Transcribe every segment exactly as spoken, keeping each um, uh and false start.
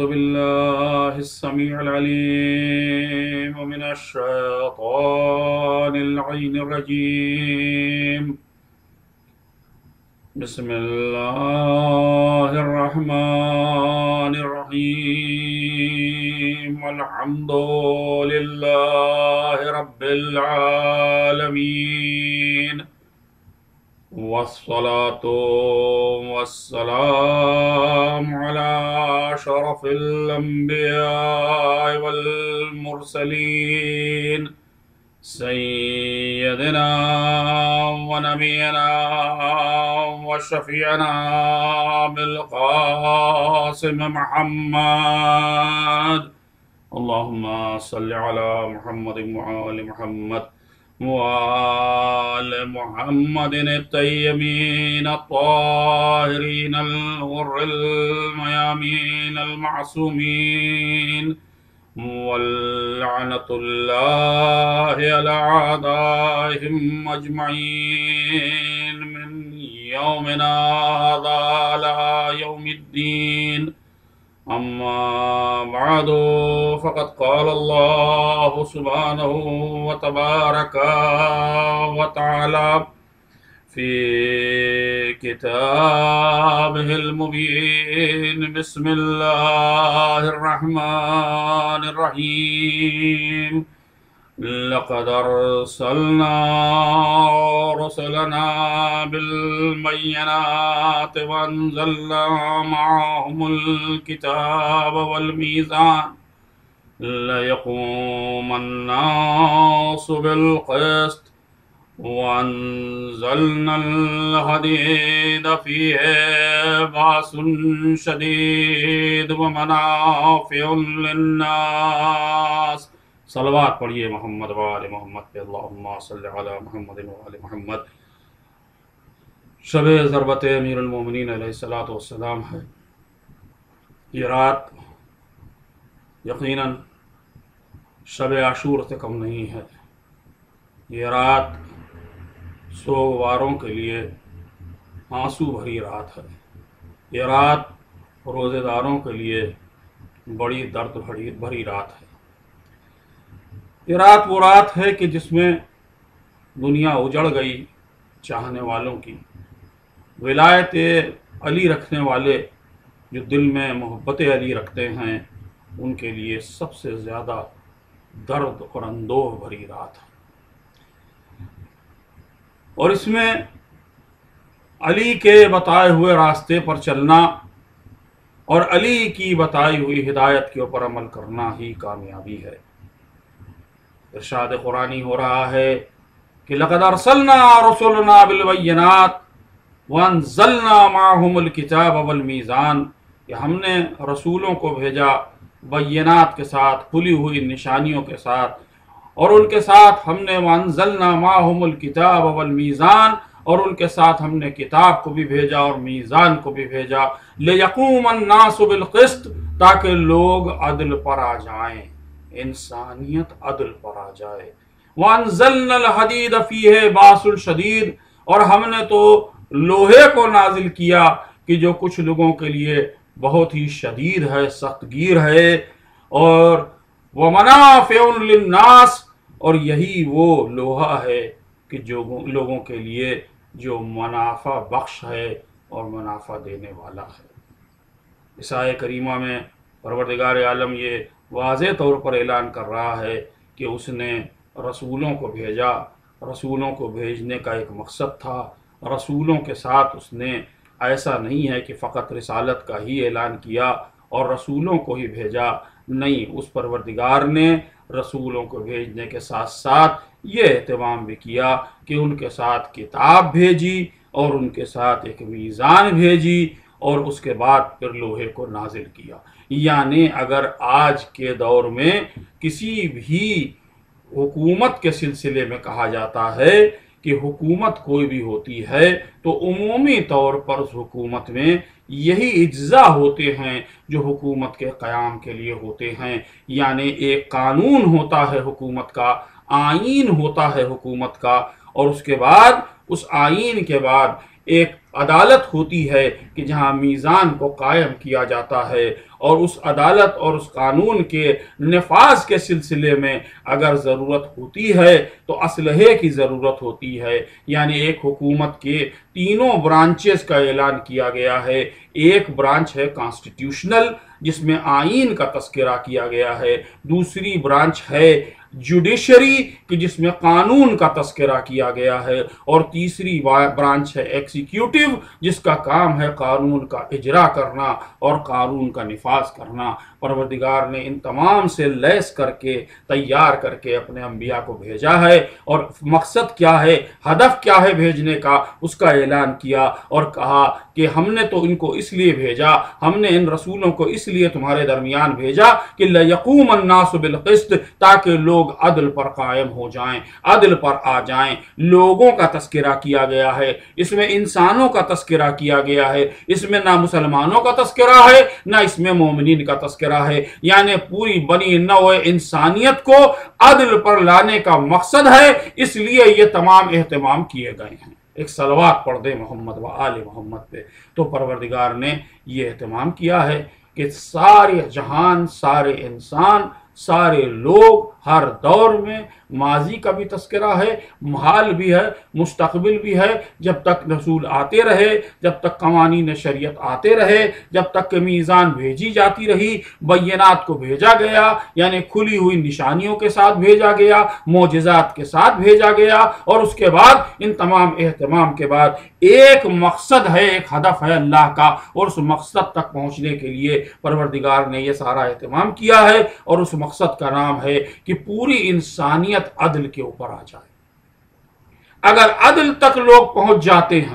أعوذ بالله السميع العليم من الشيطان اللعين الرجيم. بسم الله الرحمن الرحيم. والحمد لله رب العالمين، والصلاة والسلام على شرف الأنبياء والمرسلين سيدنا ونبينا وشفيعنا بالقاسم محمد. اللهم صل على محمد وآل محمد وآل محمد الطيبين الطاهرين الغر الميامين المعصومين، واللعنة الله على أعدائهم أجمعين من يومنا هذا إلى يوم الدين. أما بعد، فقد قال الله سبحانه وتبارك وتعالى في كتابه المبين. بسم الله الرحمن الرحيم. لقد أرسلنا رسلنا بالبينات وأنزلنا معهم الكتاب والميزان ليقوم الناس بالقسط، وأنزلنا الحديد فيه بأس شديد ومنافع للناس. صلوات پڑھیے محمد وآل محمد پہ، اللہم صلی علی محمد وآل محمد۔ شب ضربت امیر المومنین علیہ السلام ہے۔ یہ رات یقیناً شب عاشور سے کم نہیں ہے۔ یہ رات سوگواروں کے لیے آنسو بھری رات ہے۔ یہ رات روزے داروں کے لیے بڑی درد بھری بھری رات ہے۔ یہ رات وہ رات ہے کہ جس میں دنیا اجڑ گئی چاہنے والوں کی۔ ولایت علی رکھنے والے جو دل میں محبت علی رکھتے ہیں ان کے لیے سب سے زیادہ درد اور اندوہ بھری رات ہے۔ اور اس میں علی کے بتائے ہوئے راستے پر چلنا اور علی کی بتائی ہوئی ہدایت کے اوپر عمل کرنا ہی کامیابی ہے۔ ارشاد قرآنی ہو رہا ہے کہ لقد ارسلنا رسلنا بالبینات وانزلنا معهم الکتاب والمیزان، کہ ہم نے رسولوں کو بھیجا بینات کے ساتھ، کھلی ہوئی نشانیوں کے ساتھ، اور ان کے ساتھ ہم نے وانزلنا معهم الکتاب والمیزان، اور ان کے ساتھ ہم نے کتاب کو بھی بھیجا اور میزان کو بھی بھیجا، لیقوم الناس بالقسط، تاکہ لوگ عدل پر آ جائیں، انسانیت عدل پر آ جائے۔ وانزلنا الحدید فیہ باس شدید، اور ہم نے تو لوہے کو نازل کیا کہ جو کچھ لوگوں کے لیے بہت ہی شدید ہے، سخت گیر ہے، اور ومنافع للناس، اور یہی وہ لوہا ہے کہ جو لوگوں کے لیے جو منافع بخش ہے اور منافع دینے والا ہے۔ اس آیہ کریمہ میں پروردگار عالم یہ واضح طور پر اعلان کر رہا ہے کہ اس نے رسولوں کو بھیجا۔ رسولوں کو بھیجنے کا ایک مقصد تھا۔ رسولوں کے ساتھ اس نے ایسا نہیں ہے کہ فقط رسالت کا ہی اعلان کیا اور رسولوں کو ہی بھیجا، نہیں، اس پروردگار نے رسولوں کو بھیجنے کے ساتھ ساتھ یہ اہتمام بھی کیا کہ ان کے ساتھ کتاب بھیجی اور ان کے ساتھ ایک میزان بھیجی، اور اس کے بعد پھر لوہے کو نازل کیا۔ یعنی اگر آج کے دور میں کسی بھی حکومت کے سلسلے میں کہا جاتا ہے کہ حکومت کوئی بھی ہوتی ہے تو عمومی طور پر اس حکومت میں یہی اجزاء ہوتے ہیں جو حکومت کے قیام کے لیے ہوتے ہیں، یعنی ایک قانون ہوتا ہے حکومت کا، آئین ہوتا ہے حکومت کا، اور اس کے بعد اس آئین کے بعد ایک عدالت ہوتی ہے کہ جہاں میزان کو قائم کیا جاتا ہے، اور اس عدالت اور اس قانون کے نفاذ کے سلسلے میں اگر ضرورت ہوتی ہے تو اسلحے کی ضرورت ہوتی ہے۔ یعنی ایک حکومت کے تینوں برانچز کا اعلان کیا گیا ہے۔ ایک برانچ ہے کانسٹیٹیوشنل، جس میں آئین کا تذکرہ کیا گیا ہے۔ دوسری برانچ ہے جوڈیشری کہ جس میں قانون کا تذکرہ کیا گیا ہے، اور تیسری برانچ ہے ایکسیکیوٹیو جس کا کام ہے قانون کا اجرا کرنا اور قانون کا نفاذ کرنا۔ پروردگار نے ان تمام سے لیس کر کے تیار کر کے اپنے انبیاء کو بھیجا ہے، اور مقصد کیا ہے، ہدف کیا ہے بھیجنے کا، اس کا اعلان کیا اور کہا کہ ہم نے تو ان کو اس لیے بھیجا، ہم نے ان رسولوں کو اس لیے تمہارے درمیان بھیجا کہ لَيَقُومَ النَّاسُ بِالْقِسْطِ، تاکہ لوگ عدل پر قائم ہو جائیں، عدل پر آ جائیں۔ لوگوں کا تذکرہ کیا گیا ہے، اس میں انسانوں کا تذکرہ کیا گیا ہے، اس میں نہ مسلمانوں کا تذکرہ ہے نہ اس میں مومنین کا تذکرہ ہے۔ یعنی پوری بنی نوع انسانیت کو عدل پر لانے کا مقصد ہے، اس لیے یہ تمام اہتمام کیے گئے ہیں۔ ایک صلوات پڑھ دے محمد و آل محمد پہ۔ تو پروردگار نے یہ اہتمام کیا ہے کہ سارے جہان، سارے انسان، سارے لوگ ہر دور میں، ماضی کا بھی تذکرہ ہے، حال بھی ہے، مستقبل بھی ہے، جب تک رسول آتے رہے، جب تک قوانین شریعت آتے رہے، جب تک کہ میزان بھیجی جاتی رہی، بینات کو بھیجا گیا، یعنی کھلی ہوئی نشانیوں کے ساتھ بھیجا گیا، معجزات کے ساتھ بھیجا گیا، اور اس کے بعد ان تمام اہتمام کے بعد ایک مقصد ہے، ایک ہدف ہے اللہ کا، اور اس مقصد تک پہنچنے کے لیے پروردگار نے یہ سارا اہتمام کیا ہے، اور اس مقصد کا نام ہے کہ پوری انسانیت عدل کے اوپر آ جائے۔ اگر عدل تک لوگ پہنچ جاتے ہیں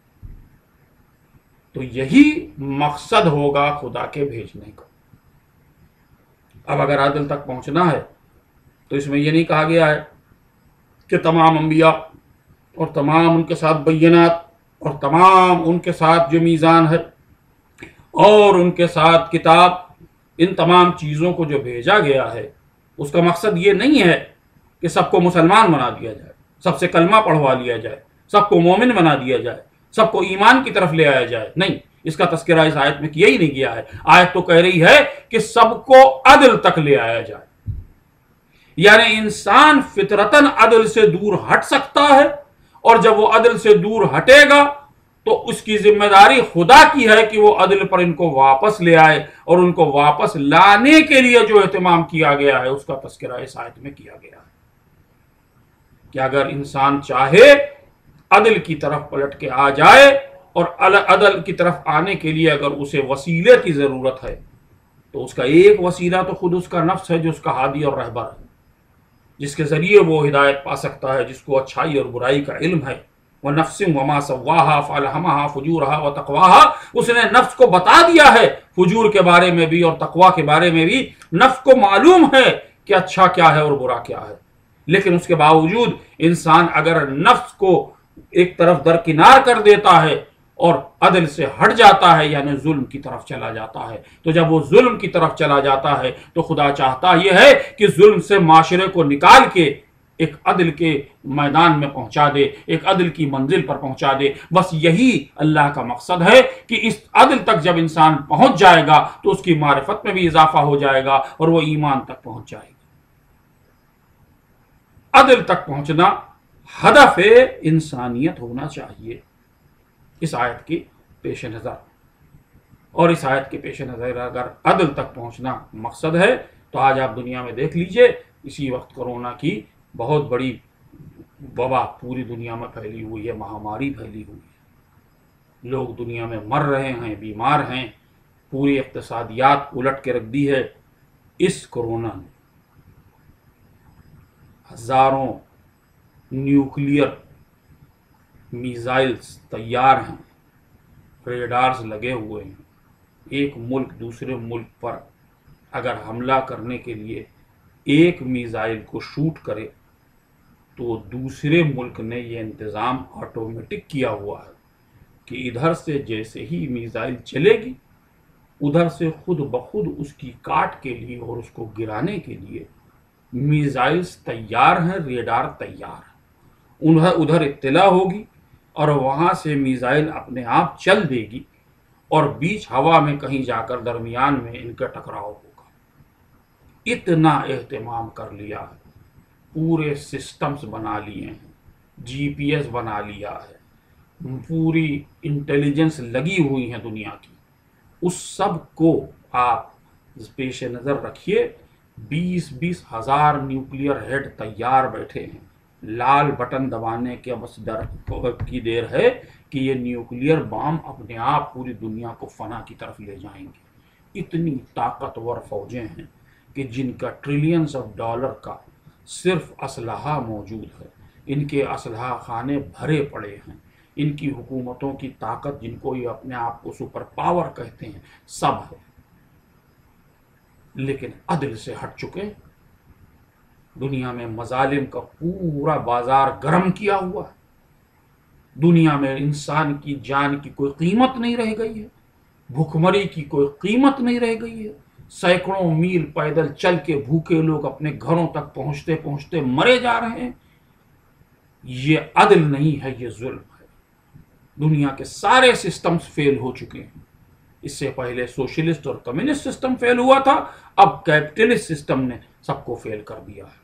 تو یہی مقصد ہوگا خدا کے بھیجنے کا۔ اب اگر عدل تک پہنچنا ہے تو اس میں یہ نہیں کہا گیا ہے کہ تمام انبیاء اور تمام ان کے ساتھ بینات اور تمام ان کے ساتھ جو میزان ہے اور ان کے ساتھ کتاب، ان تمام چیزوں کو جو بھیجا گیا ہے اس کا مقصد یہ نہیں ہے کہ سب کو مسلمان بنا دیا جائے، سب سے کلمہ پڑھوا لیا جائے، سب کو مومن بنا دیا جائے، سب کو ایمان کی طرف لے آیا جائے۔ نہیں، اس کا تذکرہ اس آیت میں کیا ہی نہیں گیا ہے۔ آیت تو کہہ رہی ہے کہ سب کو عدل تک لے آیا جائے، یعنی انسان فطرتاً عدل سے دور ہٹ سکتا ہے، اور جب وہ عدل سے دور ہٹے گا تو اس کی ذمہ داری خدا کی ہے کہ وہ عدل پر ان کو واپس لے آئے، اور ان کو واپس لانے کے لیے جو اہتمام کیا گیا ہے اس کا تذکرہ اس آیت میں کیا گیا ہے کہ اگر انسان چاہے عدل کی طرف پلٹ کے آ جائے، اور عدل کی طرف آنے کے لیے اگر اسے وسیلے کی ضرورت ہے تو اس کا ایک وسیلہ تو خود اس کا نفس ہے جو اس کا ہادی اور رہبر ہے، جس کے ذریعے وہ ہدایت پا سکتا ہے، جس کو اچھائی اور برائی کا علم ہے۔ وَنَفْسٍ وَمَا سَوَّاهَا فَأَلْهَمَهَا فُجُورَهَا وَتَقْوَاهَا، اس نے نفس کو بتا دیا ہے، فجور کے بارے میں بھی اور تقوی کے بارے میں بھی نفس کو معلوم ہے کہ اچھا کیا ہے اور برا کیا ہے۔ لیکن اس کے باوجود انسان اگر نفس کو ایک طرف درکنار کر دیتا ہے اور عدل سے ہٹ جاتا ہے، یعنی ظلم کی طرف چلا جاتا ہے، تو جب وہ ظلم کی طرف چلا جاتا ہے تو خدا چاہتا یہ ہے کہ ظلم سے معاشرے کو نکال کے ایک عدل کے میدان میں پہنچا دے، ایک عدل کی منزل پر پہنچا دے۔ بس یہی اللہ کا مقصد ہے کہ اس عدل تک جب انسان پہنچ جائے گا تو اس کی معرفت میں بھی اضافہ ہو جائے گا اور وہ ایمان تک پہنچ جائے گا۔ عدل تک پہنچنا ہدف انسانیت ہونا چاہیے اس آیت کے پیش نظر، اور اس آیت کے پیش نظر اگر عدل تک پہنچنا مقصد ہے تو آج آپ دنیا میں دیکھ لیجئے، اسی وقت کرونا کی بہت بڑی وبا پوری دنیا میں پھیلی ہوئی ہے، مہاماری پھیلی ہوئی ہے، لوگ دنیا میں مر رہے ہیں، بیمار ہیں، پوری اقتصادیات الٹ کے رکھ دی ہے۔ اس کرونا نے ہزاروں نیوکلیئر میزائلز تیار ہیں، ریڈارز لگے ہوئے ہیں، ایک ملک دوسرے ملک پر اگر حملہ کرنے کے لیے ایک میزائل کو شوٹ کرے تو دوسرے ملک نے یہ انتظام آٹومیٹک کیا ہوا ہے کہ ادھر سے جیسے ہی میزائل چلے گی ادھر سے خود بخود اس کی کاٹ کے لیے اور اس کو گرانے کے لیے میزائلز تیار ہیں، ریڈار تیار ہیں، انہیں ادھر اطلاع ہوگی اور وہاں سے میزائل اپنے آپ چل دے گی اور بیچ ہوا میں کہیں جا کر درمیان میں ان کا ٹکراؤ ہوگا۔ اتنا اہتمام کر لیا ہے، پورے سسٹمز بنا لیے ہیں، جی پی ایس بنا لیا ہے، پوری انٹیلیجنس لگی ہوئی ہیں دنیا کی۔ اس سب کو آپ پیش نظر رکھیے، بیس بیس ہزار نیوکلیئر ہیڈ تیار بیٹھے ہیں، لال بٹن دبانے کے بس در کی دیر ہے کہ یہ نیوکلیئر بام اپنے آپ پوری دنیا کو فنا کی طرف لے جائیں گے۔ اتنی طاقتور فوجیں ہیں کہ جن کا ٹریلینز آف ڈالر کا صرف اسلحہ موجود ہے، ان کے اسلحہ خانے بھرے پڑے ہیں، ان کی حکومتوں کی طاقت، جن کو یہ اپنے آپ کو سپر پاور کہتے ہیں، سب ہے، لیکن عدل سے ہٹ چکے۔ دنیا میں مظالم کا پورا بازار گرم کیا ہوا ہے، دنیا میں انسان کی جان کی کوئی قیمت نہیں رہ گئی ہے، بھوکمری کی کوئی قیمت نہیں رہ گئی ہے، سینکڑوں میل پیدل چل کے بھوکے لوگ اپنے گھروں تک پہنچتے پہنچتے مرے جا رہے ہیں۔ یہ عدل نہیں ہے، یہ ظلم ہے۔ دنیا کے سارے سسٹمز فیل ہو چکے ہیں۔ اس سے پہلے سوشلسٹ اور کمیونسٹ سسٹم فیل ہوا تھا، اب کیپٹلسٹ سسٹم نے سب کو فیل کر دیا ہے۔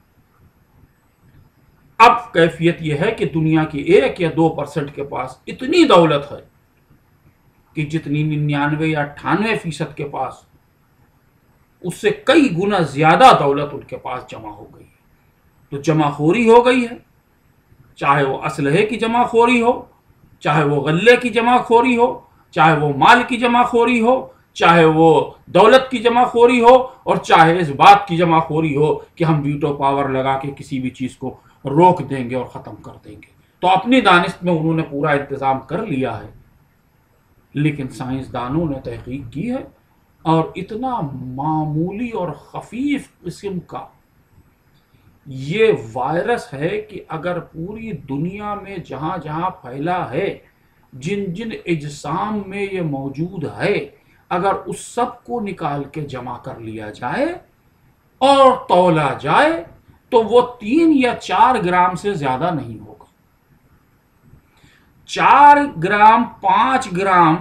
اب کیفیت یہ ہے کہ دنیا کی ایک یا دو پرسنٹ کے پاس اتنی دولت ہے کہ جتنی ننانوے یا اٹھانوے فیصد کے پاس، اس سے کئی گنا زیادہ دولت ان کے پاس جمع ہو گئی ہے۔ تو جمع خوری ہو گئی ہے، چاہے وہ اسلحے کی جمع خوری ہو، چاہے وہ غلے کی جمع خوری ہو، چاہے وہ مال کی جمع خوری ہو، چاہے وہ دولت کی جمع خوری ہو، اور چاہے اس بات کی جمع خوری ہو کہ ہم ویٹو پاور لگا کے کسی بھی چیز کو روک دیں گے اور ختم کر دیں گے۔ تو اپنی دانست میں انہوں نے پورا انتظام کر لیا ہے، لیکن سائنسدانوں نے تحقیق کی ہے اور اتنا معمولی اور خفیف قسم کا یہ وائرس ہے کہ اگر پوری دنیا میں جہاں جہاں پھیلا ہے، جن جن اجسام میں یہ موجود ہے، اگر اس سب کو نکال کے جمع کر لیا جائے اور تولا جائے تو وہ تین یا چار گرام سے زیادہ نہیں ہوگا۔ چار گرام پانچ گرام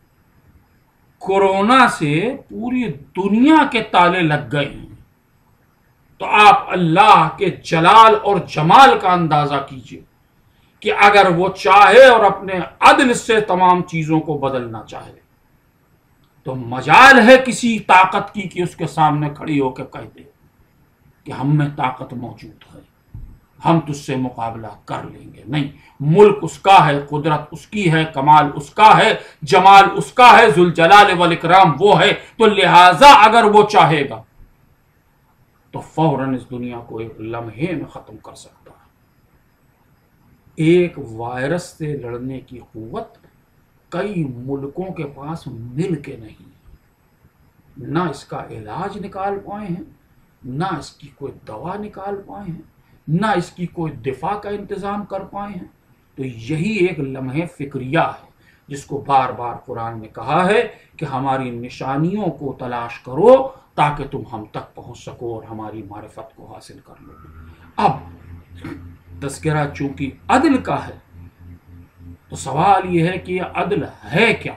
کورونا سے پوری دنیا کے تالے لگ گئے ہیں۔ تو آپ اللہ کے جلال اور جمال کا اندازہ کیجئے کہ اگر وہ چاہے اور اپنے عدل سے تمام چیزوں کو بدلنا چاہے تو مجال ہے کسی طاقت کی کہ اس کے سامنے کھڑی ہو کے کہہ دے کہ ہم میں طاقت موجود ہے، ہم تجھ سے مقابلہ کر لیں گے۔ نہیں، ملک اس کا ہے، قدرت اس کی ہے، کمال اس کا ہے، جمال اس کا ہے، ذوالجلال والاکرام وہ ہے، تو لہٰذا اگر وہ چاہے گا تو فوراً اس دنیا کو ایک لمحے میں ختم کر سکتا ہے۔ ایک وائرس سے لڑنے کی قوت کئی ملکوں کے پاس مل کے نہیں، نہ اس کا علاج نکال پائے ہیں، نہ اس کی کوئی دوا نکال پائے ہیں، نہ اس کی کوئی دفاع کا انتظام کر پائے ہیں۔ تو یہی ایک لمحے فکریہ ہے جس کو بار بار قرآن نے کہا ہے کہ ہماری نشانیوں کو تلاش کرو تاکہ تم ہم تک پہنچ سکو اور ہماری معرفت کو حاصل کر لو۔ اب تذکرہ چونکہ عدل کا ہے تو سوال یہ ہے کہ یہ عدل ہے کیا؟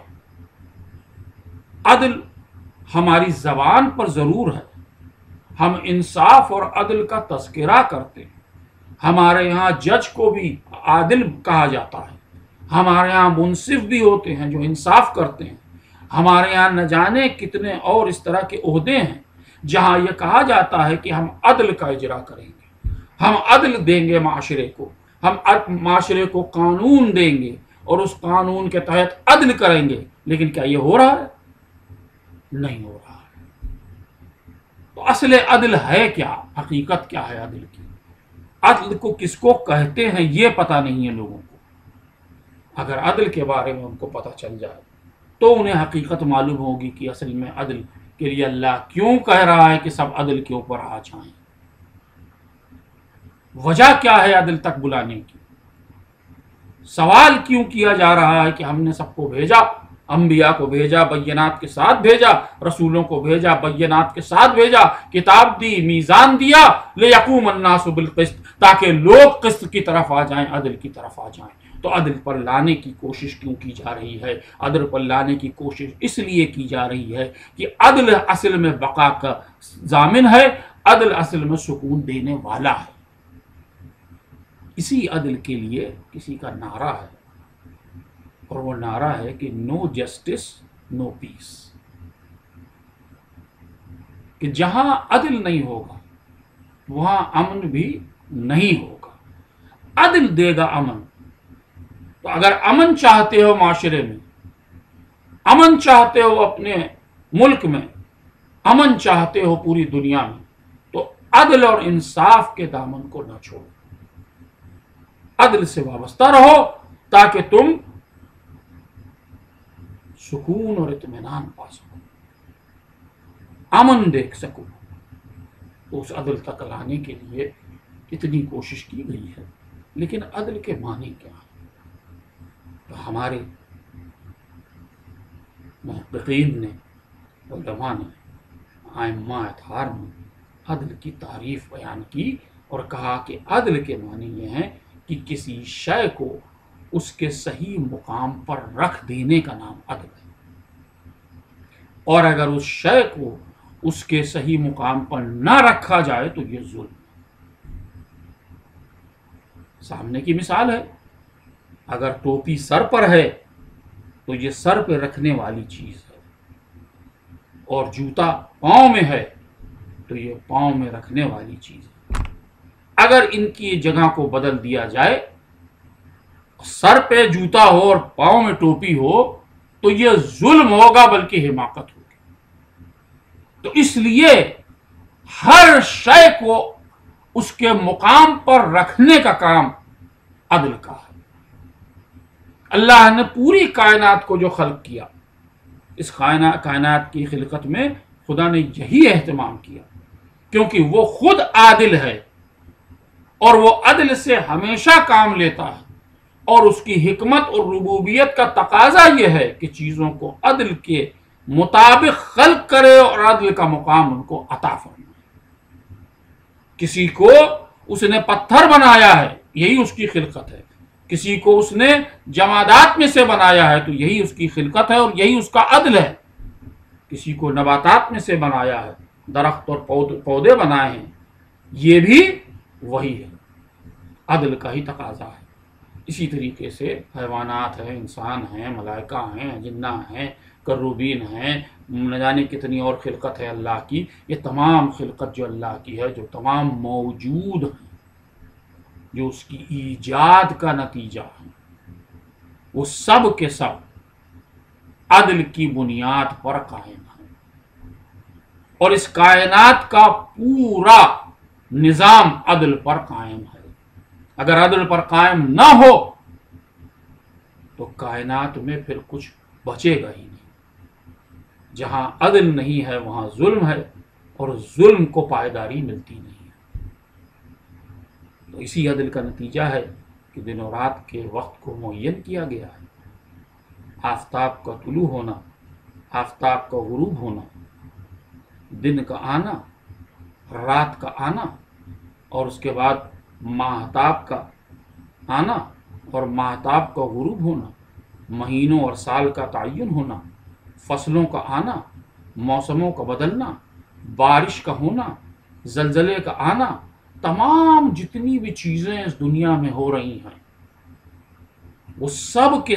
عدل ہماری زبان پر ضرور ہے، ہم انصاف اور عدل کا تذکرہ کرتے ہیں، ہمارے یہاں جج کو بھی عادل کہا جاتا ہے، ہمارے یہاں منصف بھی ہوتے ہیں جو انصاف کرتے ہیں، ہمارے یہاں نہ جانے کتنے اور اس طرح کے عہدے ہیں جہاں یہ کہا جاتا ہے کہ ہم عدل کا اجرا کریں گے، ہم عدل دیں گے معاشرے کو، ہم معاشرے کو قانون دیں گے اور اس قانون کے تحت عدل کریں گے۔ لیکن کیا یہ ہو رہا ہے؟ نہیں ہو رہا ہے۔ تو اصل عدل ہے کیا؟ حقیقت کیا ہے عدل کی؟ عدل کو کس کو کہتے ہیں یہ پتہ نہیں ہے لوگوں کو۔ اگر عدل کے بارے میں ان کو پتہ چل جائے تو انہیں حقیقت معلوم ہوگی کہ اصل میں عدل کے لیے اللہ کیوں کہہ رہا ہے کہ سب عدل کے اوپر آ جائیں، وجہ کیا ہے عدل تک بلانے کی، سوال کیوں کیا جا رہا ہے کہ ہم نے سب کو بھیجا، انبیاء کو بھیجا بینات کے ساتھ بھیجا، رسولوں کو بھیجا بینات کے ساتھ بھیجا، کتاب دی، میزان دیا، لِیَقُومَ النَّاسُ بِالْقِسْطِ، تاکہ لوگ قسط کی طرف آ جائیں، عدل کی طرف آ جائیں۔ تو عدل پر لانے کی کوشش کیوں کی جا رہی ہے؟ عدل پر لانے کی کوشش اس لیے کی جا رہی ہے کہ عدل اصل میں بقا کا ضامن ہے، عدل اصل میں سکون دینے والا ہے۔ اسی عدل کے لیے کسی کا نعرہ ہے، اور وہ نعرہ ہے کہ نو جسٹس نو پیس، کہ جہاں عدل نہیں ہوگا وہاں امن بھی نہیں ہوگا۔ عدل دے گا امن۔ تو اگر امن چاہتے ہو معاشرے میں، امن چاہتے ہو اپنے ملک میں، امن چاہتے ہو پوری دنیا میں، تو عدل اور انصاف کے دامن کو نہ چھوڑو، عدل سے وابستہ رہو تاکہ تم سکون اور اطمینان پا سکو، امن دیکھ سکو۔ تو اس عدل تک لانے کے لیے اتنی کوشش کی گئی ہے، لیکن عدل کے معنی کیا ہے؟ تو ہمارے محققین نے، علماء نے، ائمہ اطہار نے عدل کی تعریف بیان کی اور کہا کہ عدل کے معنی یہ ہیں کہ کسی شے کو اس کے صحیح مقام پر رکھ دینے کا نام عدل ہے، اور اگر اس شے کو اس کے صحیح مقام پر نہ رکھا جائے تو یہ ظلم ہے۔ سامنے کی مثال ہے، اگر ٹوپی سر پر ہے تو یہ سر پہ رکھنے والی چیز ہے، اور جوتا پاؤں میں ہے تو یہ پاؤں میں رکھنے والی چیز ہے۔ اگر ان کی جگہ کو بدل دیا جائے، سر پہ جوتا ہو اور پاؤں میں ٹوپی ہو، تو یہ ظلم ہوگا بلکہ حماقت ہوگی۔ تو اس لیے ہر شے کو اس کے مقام پر رکھنے کا کام عدل کا ہے۔ اللہ نے پوری کائنات کو جو خلق کیا، اس کائنات کی خلقت میں خدا نے یہی اہتمام کیا، کیونکہ وہ خود عادل ہے اور وہ عدل سے ہمیشہ کام لیتا ہے، اور اس کی حکمت اور ربوبیت کا تقاضا یہ ہے کہ چیزوں کو عدل کے مطابق خلق کرے اور عدل کا مقام ان کو عطا فرمائے۔ کسی کو اس نے پتھر بنایا ہے، یہی اس کی خلقت ہے، کسی کو اس نے جمادات میں سے بنایا ہے تو یہی اس کی خلقت ہے اور یہی اس کا عدل ہے، کسی کو نباتات میں سے بنایا ہے، درخت اور پودے بنائے ہیں، یہ بھی وہی ہے، عدل کا ہی تقاضا ہے۔ اسی طریقے سے حیوانات ہیں، انسان ہیں، ملائکہ ہیں، جنہ ہیں، کروبین ہیں، نہ جانے کتنی اور خلقت ہے اللہ کی، یہ تمام خلقت جو اللہ کی ہے، جو تمام موجود ہیں، جو اس کی ایجاد کا نتیجہ ہے، وہ سب کے سب عدل کی بنیاد پر قائم ہیں، اور اس کائنات کا پورا نظام عدل پر قائم ہے۔ اگر عدل پر قائم نہ ہو تو کائنات میں پھر کچھ بچے گا ہی نہیں۔ جہاں عدل نہیں ہے وہاں ظلم ہے، اور ظلم کو پائیداری ملتی نہیں ہے۔ تو اسی عدل کا نتیجہ ہے کہ دن و رات کے وقت کو معین کیا گیا ہے، آفتاب کا طلوع ہونا، آفتاب کا غروب ہونا، دن کا آنا، رات کا آنا، اور اس کے بعد ماہتاب کا آنا اور ماہتاب کا غروب ہونا، مہینوں اور سال کا تعین ہونا، فصلوں کا آنا، موسموں کا بدلنا، بارش کا ہونا، زلزلے کا آنا، تمام جتنی بھی چیزیں اس دنیا میں ہو رہی ہیں وہ سب کے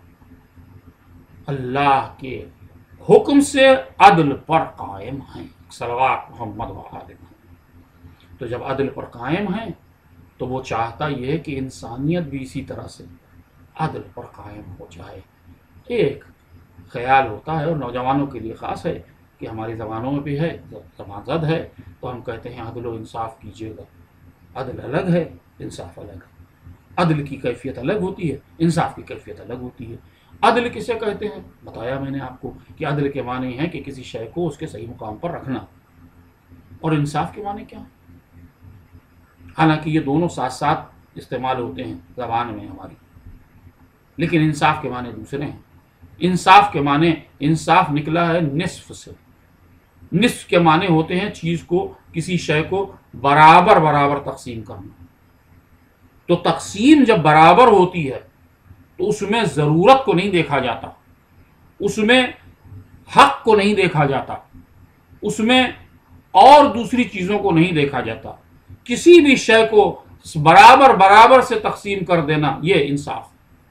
سب اللہ کے حکم سے عدل پر قائم ہیں۔ صلوات محمد و آل محمد۔ تو جب عدل پر قائم ہیں تو وہ چاہتا یہ ہے کہ انسانیت بھی اسی طرح سے عدل پر قائم ہو جائے۔ ایک خیال ہوتا ہے، اور نوجوانوں کے لیے خاص ہے، کہ ہماری زبانوں میں بھی ہے، زبان زد ہے، تو ہم کہتے ہیں عدل و انصاف کیجیے گا۔ عدل الگ ہے، انصاف الگ ہے۔ عدل کی کیفیت الگ ہوتی ہے، انصاف کی کیفیت الگ ہوتی ہے۔ عدل کسے کہتے ہیں؟ بتایا میں نے آپ کو کہ عدل کے معنی ہیں کہ کسی شے کو اس کے صحیح مقام پر رکھنا، اور انصاف کے معنی کیا ہیں؟ حالانکہ یہ دونوں ساتھ ساتھ استعمال ہوتے ہیں زبان میں ہماری، لیکن انصاف کے معنی دوسرے ہیں۔ انصاف کے معنی، انصاف نکلا ہے نصف سے۔ نصف کے معنی ہوتے ہیں چیز کو، کسی شے کو برابر برابر تقسیم کرنا۔ تو تقسیم جب برابر ہوتی ہے تو اس میں ضرورت کو نہیں دیکھا جاتا، اس میں حق کو نہیں دیکھا جاتا، اس میں اور دوسری چیزوں کو نہیں دیکھا جاتا. کسی بھی شے کو برابر برابر سے تقسیم کر دینا یہ انصاف.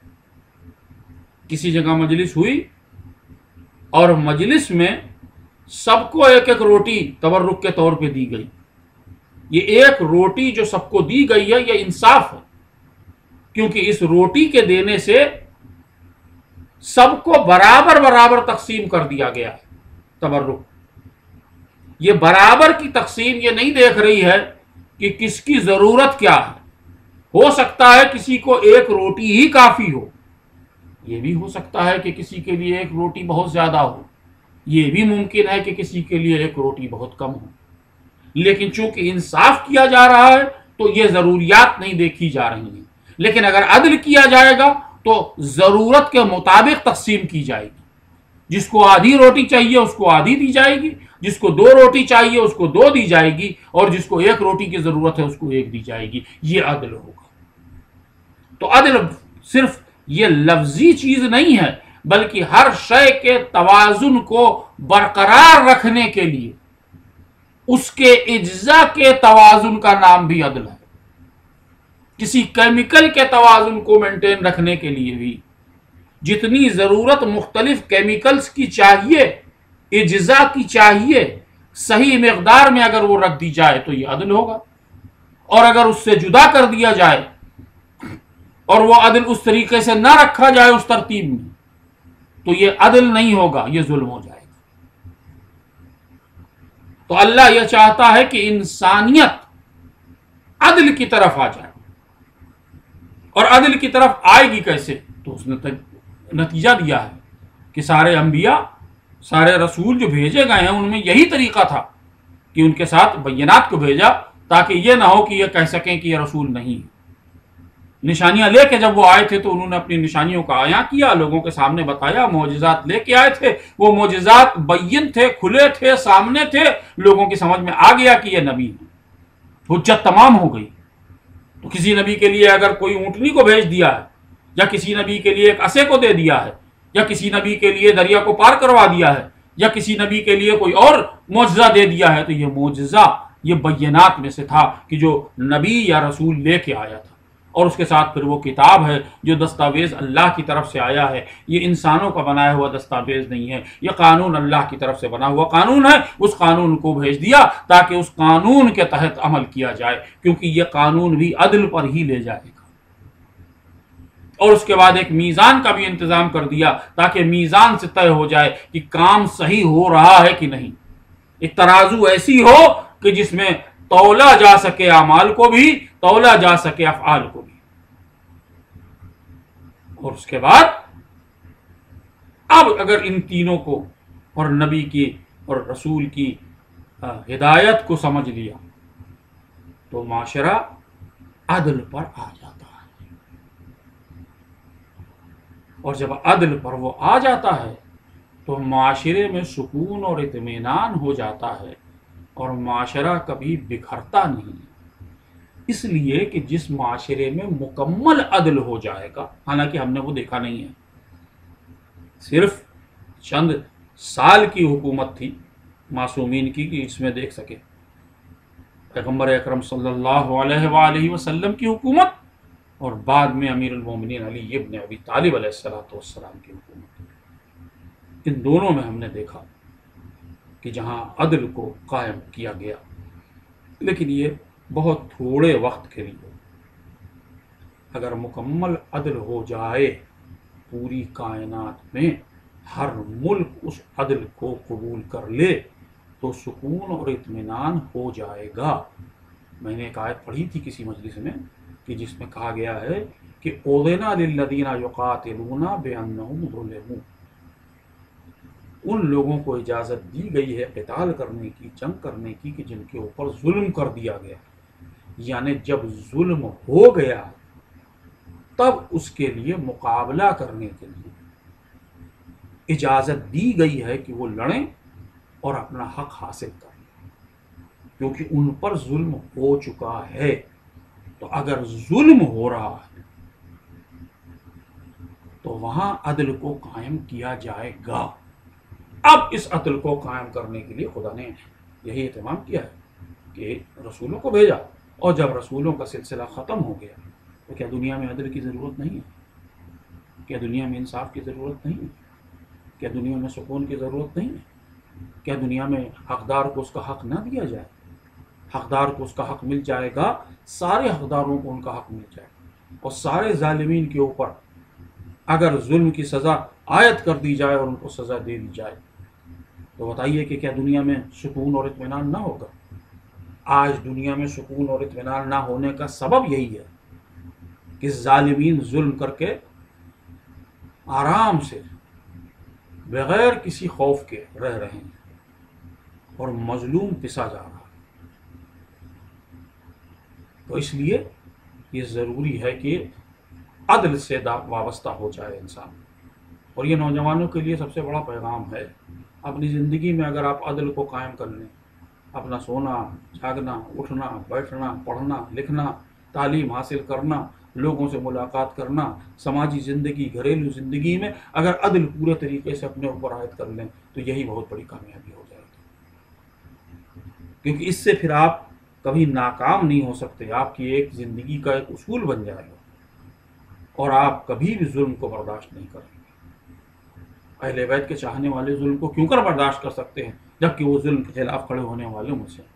کسی جگہ مجلس ہوئی اور مجلس میں سب کو ایک ایک روٹی تبرک کے طور پہ دی گئی. یہ ایک روٹی جو سب کو دی گئی ہے یہ انصاف ہے، کیونکہ اس روٹی کے دینے سے سب کو برابر برابر تقسیم کر دیا گیا ہے. تبرک یہ برابر کی تقسیم یہ نہیں دیکھ رہی ہے کہ کس کی ضرورت کیا ہے. ہو سکتا ہے کسی کو ایک روٹی ہی کافی ہو، یہ بھی ہو سکتا ہے کہ کسی کے لیے ایک روٹی بہت زیادہ ہو، یہ بھی ممکن ہے کہ کسی کے لیے ایک روٹی بہت کم ہو. لیکن چونکہ انصاف کیا جا رہا ہے تو یہ ضروریات نہیں دیکھی جا رہی ہیں. لیکن اگر عدل کیا جائے گا تو ضرورت کے مطابق تقسیم کی جائے گی. جس کو آدھی روٹی چاہیے اس کو آدھی دی جائے گی، جس کو دو روٹی چاہیے اس کو دو دی جائے گی، اور جس کو ایک روٹی کی ضرورت ہے اس کو ایک دی جائے گی. یہ عدل ہوگا. تو عدل صرف یہ لفظی چیز نہیں ہے، بلکہ ہر شے کے توازن کو برقرار رکھنے کے لیے اس کے اجزاء کے توازن کا نام بھی عدل ہے. کسی کیمیکل کے توازن کو مینٹین رکھنے کے لیے بھی جتنی ضرورت مختلف کیمیکلز کی چاہیے، اجزاء کی چاہیے، صحیح مقدار میں اگر وہ رکھ دی جائے تو یہ عدل ہوگا. اور اگر اس سے جدا کر دیا جائے اور وہ عدل اس طریقے سے نہ رکھا جائے اس ترتیب میں تو یہ عدل نہیں ہوگا، یہ ظلم ہو جائے گا. تو اللہ یہ چاہتا ہے کہ انسانیت عدل کی طرف آ جائے. اور عدل کی طرف آئے گی کیسے؟ تو اس نے نتیجہ دیا ہے کہ سارے انبیاء، سارے رسول جو بھیجے گئے ہیں ان میں یہی طریقہ تھا کہ ان کے ساتھ بینات کو بھیجا تاکہ یہ نہ ہو کہ یہ کہہ سکیں کہ یہ رسول نہیں. نشانیاں لے کے جب وہ آئے تھے تو انہوں نے اپنی نشانیوں کا عیاں کیا، لوگوں کے سامنے بتایا، معجزات لے کے آئے تھے. وہ معجزات بین تھے، کھلے تھے، سامنے تھے، لوگوں کی سمجھ میں آ گیا کہ یہ نبی ہے. حجت تمام ہو گئی. تو کسی نبی کے لیے اگر کوئی اونٹنی کو بھیج دیا ہے، یا کسی نبی کے لیے ایک اسے کو دے دیا ہے، یا کسی نبی کے لیے دریا کو پار کروا دیا ہے، یا کسی نبی کے لیے کوئی اور معجزہ دے دیا ہے، تو یہ معجزہ یہ بینات میں سے تھا کہ جو نبی یا رسول لے کے آیا تھا. اور اس کے ساتھ پھر وہ کتاب ہے جو دستاویز اللہ کی طرف سے آیا ہے. یہ انسانوں کا بنایا ہوا دستاویز نہیں ہے، یہ قانون اللہ کی طرف سے بنا ہوا قانون ہے. اس قانون کو بھیج دیا تاکہ اس قانون کے تحت عمل کیا جائے، کیونکہ یہ قانون بھی عدل پر ہی لے جائے گا. اور اس کے بعد ایک میزان کا بھی انتظام کر دیا تاکہ میزان سے طے ہو جائے کہ کام صحیح ہو رہا ہے کہ نہیں. ایک ترازو ایسی ہو کہ جس میں تولا جا سکے اعمال کو بھی، تولا جا سکے افعال کو بھی. اور اس کے بعد اب اگر ان تینوں کو اور نبی کی اور رسول کی ہدایت کو سمجھ لیا تو معاشرہ عدل پر آ جاتا ہے. اور جب عدل پر وہ آ جاتا ہے تو معاشرے میں سکون اور اطمینان ہو جاتا ہے، اور معاشرہ کبھی بکھرتا نہیں. اس لیے کہ جس معاشرے میں مکمل عدل ہو جائے گا، حالانکہ ہم نے وہ دیکھا نہیں ہے، صرف چند سال کی حکومت تھی معصومین کی کہ اس میں دیکھ سکے. پیغمبر اکرم صلی اللہ علیہ وآلہ وسلم کی حکومت اور بعد میں امیر المومنین علی ابن ابی طالب علیہ الصلوۃ والسلام کی حکومت. ان دونوں میں ہم نے دیکھا کہ جہاں عدل کو قائم کیا گیا، لیکن یہ بہت تھوڑے وقت کے لیے. اگر مکمل عدل ہو جائے پوری کائنات میں، ہر ملک اس عدل کو قبول کر لے تو سکون اور اطمینان ہو جائے گا. میں نے ایک آیت پڑھی تھی کسی مجلس میں کہ جس میں کہا گیا ہے کہ اُذِنَ لِلَّذِينَ يُقَاتِلُونَ بِأَنَّهُمْ ظُلِمُوا. ان لوگوں کو اجازت دی گئی ہے قتال کرنے کی، جنگ کرنے کی، کہ جن کے اوپر ظلم کر دیا گیا. یعنی جب ظلم ہو گیا تب اس کے لیے مقابلہ کرنے کے لیے اجازت دی گئی ہے کہ وہ لڑیں اور اپنا حق حاصل کریں، کیونکہ ان پر ظلم ہو چکا ہے. تو اگر ظلم ہو رہا ہے تو وہاں عدل کو قائم کیا جائے گا۔ اب اس عدل کو قائم کرنے کے لیے خدا نے یہی اہتمام کیا ہے کہ رسولوں کو بھیجا، اور جب رسولوں کا سلسلہ ختم ہو گیا تو کیا دنیا میں عدل کی ضرورت نہیں ہے؟ کیا دنیا میں انصاف کی ضرورت نہیں ہے؟ کیا دنیا میں سکون کی ضرورت نہیں ہے؟ کیا دنیا میں حقدار کو اس کا حق نہ دیا جائے؟ حقدار کو اس کا حق مل جائے گا، سارے حقداروں کو ان کا حق مل جائے گا، اور سارے ظالمین کے اوپر اگر ظلم کی سزا عائد کر دی جائے اور ان کو سزا دے دی جائے تو بتائیے کہ کیا دنیا میں سکون اور اطمینان نہ ہوگا؟ آج دنیا میں سکون اور اطمینان نہ ہونے کا سبب یہی ہے کہ ظالمین ظلم کر کے آرام سے بغیر کسی خوف کے رہ رہے ہیں اور مظلوم پسا جا رہا ہے۔ تو اس لیے یہ ضروری ہے کہ عدل سے وابستہ ہو جائے انسان، اور یہ نوجوانوں کے لیے سب سے بڑا پیغام ہے۔ اپنی زندگی میں اگر آپ عدل کو قائم کر لیں، اپنا سونا، جاگنا، اٹھنا، بیٹھنا، پڑھنا، لکھنا، تعلیم حاصل کرنا، لوگوں سے ملاقات کرنا، سماجی زندگی، گھریلو زندگی میں اگر عدل پورے طریقے سے اپنے اوپر عائد کر لیں تو یہی بہت بڑی کامیابی ہو جائے گی، کیونکہ اس سے پھر آپ کبھی ناکام نہیں ہو سکتے۔ آپ کی ایک زندگی کا ایک اصول بن جائے گا اور آپ کبھی بھی ظلم کو برداشت نہیں کریں گے۔ اہل بیت کے چاہنے والے ظلم کو کیوں کر برداشت کر سکتے ہیں جبکہ وہ ظلم کے خلاف کھڑے ہونے والوں میں سے۔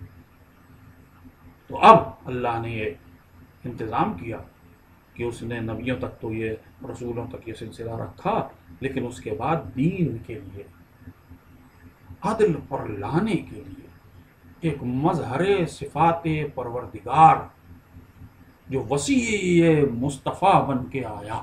تو اب اللہ نے یہ انتظام کیا کہ اس نے نبیوں تک تو یہ رسولوں تک یہ سلسلہ رکھا، لیکن اس کے بعد دین کے لیے، عدل پر لانے کے لیے ایک مظہر صفات پروردگار جو وسیع مصطفیٰ بن کے آیا،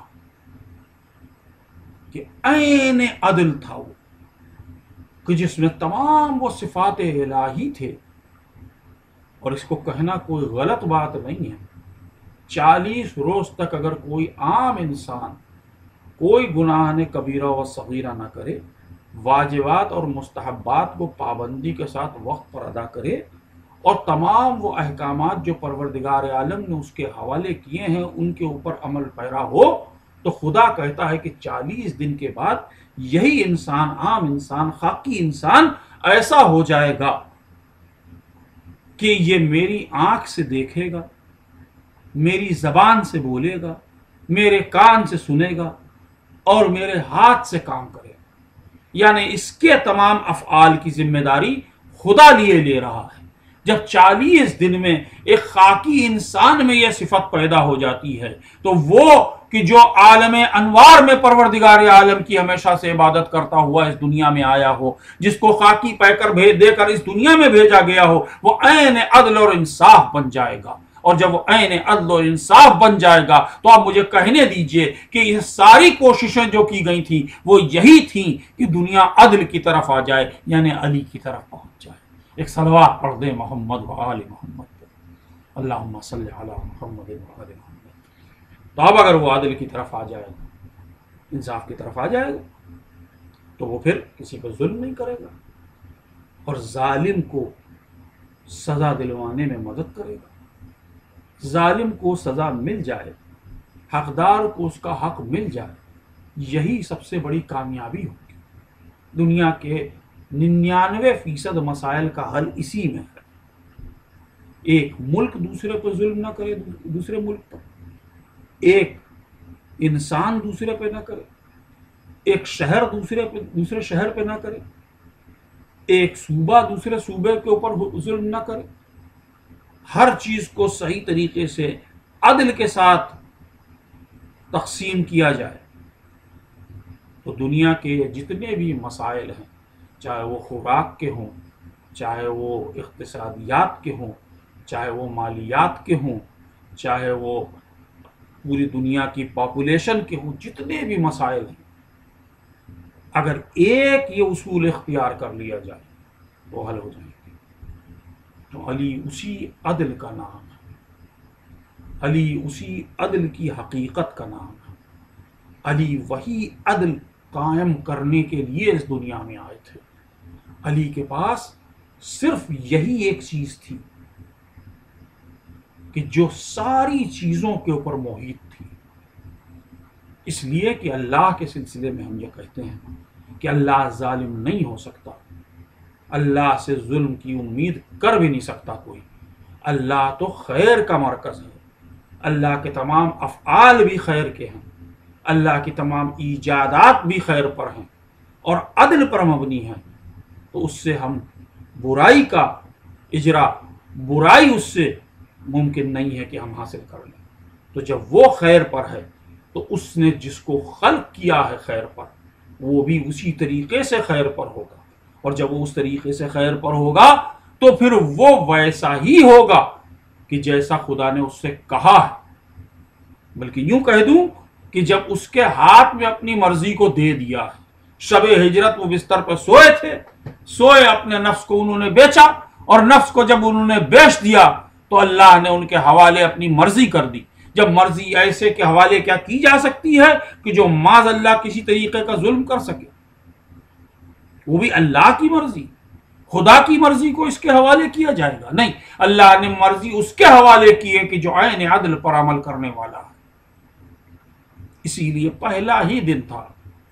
کہ عین عدل تھا وہ، کہ جس میں تمام وہ صفات الہی تھے۔ اور اس کو کہنا کوئی غلط بات نہیں ہے، چالیس روز تک اگر کوئی عام انسان کوئی گناہ کبیرہ و صغیرہ نہ کرے، واجبات اور مستحبات کو پابندی کے ساتھ وقت پر ادا کرے، اور تمام وہ احکامات جو پروردگار عالم نے اس کے حوالے کیے ہیں ان کے اوپر عمل پیرا ہو، تو خدا کہتا ہے کہ چالیس دن کے بعد یہی انسان، عام انسان، خاکی انسان ایسا ہو جائے گا کہ یہ میری آنکھ سے دیکھے گا، میری زبان سے بولے گا، میرے کان سے سنے گا اور میرے ہاتھ سے کام کرے گا۔ یعنی اس کے تمام افعال کی ذمہ داری خدا لیے لے رہا ہے۔ جب چالیس دن میں ایک خاکی انسان میں یہ صفت پیدا ہو جاتی ہے تو وہ کہ جو عالم انوار میں پروردگار عالم کی ہمیشہ سے عبادت کرتا ہوا اس دنیا میں آیا ہو، جس کو خاکی پہ کر بھیج دے کر اس دنیا میں بھیجا گیا ہو، وہ عین عدل اور انصاف بن جائے گا۔ اور جب وہ عین عدل اور انصاف بن جائے گا تو آپ مجھے کہنے دیجئے کہ یہ ساری کوششیں جو کی گئی تھیں وہ یہی تھیں کہ دنیا عدل کی طرف آ جائے، یعنی علی کی طرف پہنچ جائے۔ ایک صلوات پڑھ دیں محمد و آل محمد پر، اللہم صلی علی محمد و آل محمد۔ تو اب اگر وہ عدل کی طرف آ جائے گا، انصاف کی طرف آ جائے گا، تو وہ پھر کسی پر ظلم نہیں کرے گا اور ظالم کو سزا دلوانے میں مدد کرے گا۔ ظالم کو سزا مل جائے، حقدار کو اس کا حق مل جائے، یہی سب سے بڑی کامیابی ہوگی۔ دنیا کے ننانوے فیصد مسائل کا حل اسی میں ہے۔ ایک ملک دوسرے پر ظلم نہ کرے، دوسرے ملک پر، ایک انسان دوسرے پہ نہ کرے، ایک شہر دوسرے پہ دوسرے شہر پہ نہ کرے، ایک صوبہ دوسرے صوبے کے اوپر ظلم نہ کرے، ہر چیز کو صحیح طریقے سے عدل کے ساتھ تقسیم کیا جائے، تو دنیا کے جتنے بھی مسائل ہیں، چاہے وہ خوراک کے ہوں، چاہے وہ اقتصادیات کے ہوں، چاہے وہ مالیات کے ہوں، چاہے وہ پوری دنیا کی پاپولیشن کے ہوں، جتنے بھی مسائل ہیں، اگر ایک یہ اصول اختیار کر لیا جائے تو حل ہو جائیں گے۔ تو علی اسی عدل کا نام ہے، علی اسی عدل کی حقیقت کا نام ہے۔ علی وہی عدل قائم کرنے کے لیے اس دنیا میں آئے تھے۔ علی کے پاس صرف یہی ایک چیز تھی کہ جو ساری چیزوں کے اوپر محیط تھی، اس لیے کہ اللہ کے سلسلے میں ہم یہ کہتے ہیں کہ اللہ ظالم نہیں ہو سکتا، اللہ سے ظلم کی امید کر بھی نہیں سکتا کوئی۔ اللہ تو خیر کا مرکز ہے، اللہ کے تمام افعال بھی خیر کے ہیں، اللہ کی تمام ایجادات بھی خیر پر ہیں اور عدل پر مبنی ہیں، تو اس سے ہم برائی کا اجرا، برائی اس سے ممکن نہیں ہے کہ ہم حاصل کر لیں۔ تو جب وہ خیر پر ہے تو اس نے جس کو خلق کیا ہے خیر پر، وہ بھی اسی طریقے سے خیر پر ہوگا، اور جب وہ اس طریقے سے خیر پر ہوگا تو پھر وہ ویسا ہی ہوگا کہ جیسا خدا نے اس سے کہا ہے۔ بلکہ یوں کہہ دوں کہ جب اس کے ہاتھ میں اپنی مرضی کو دے دیا ہے، شب ہجرت وہ بستر پہ سوئے تھے، سوئے اپنے نفس کو انہوں نے بیچا، اور نفس کو جب انہوں نے بیچ دیا تو اللہ نے ان کے حوالے اپنی مرضی کر دی۔ جب مرضی ایسے کے حوالے کیا کی جا سکتی ہے کہ جو معاذ اللہ کسی طریقے کا ظلم کر سکے، وہ بھی اللہ کی مرضی، خدا کی مرضی کو اس کے حوالے کیا جائے گا؟ نہیں، اللہ نے مرضی اس کے حوالے کی ہے کہ جو عین عدل پر عمل کرنے والا ہے۔ اسی لیے پہلا ہی دن تھا،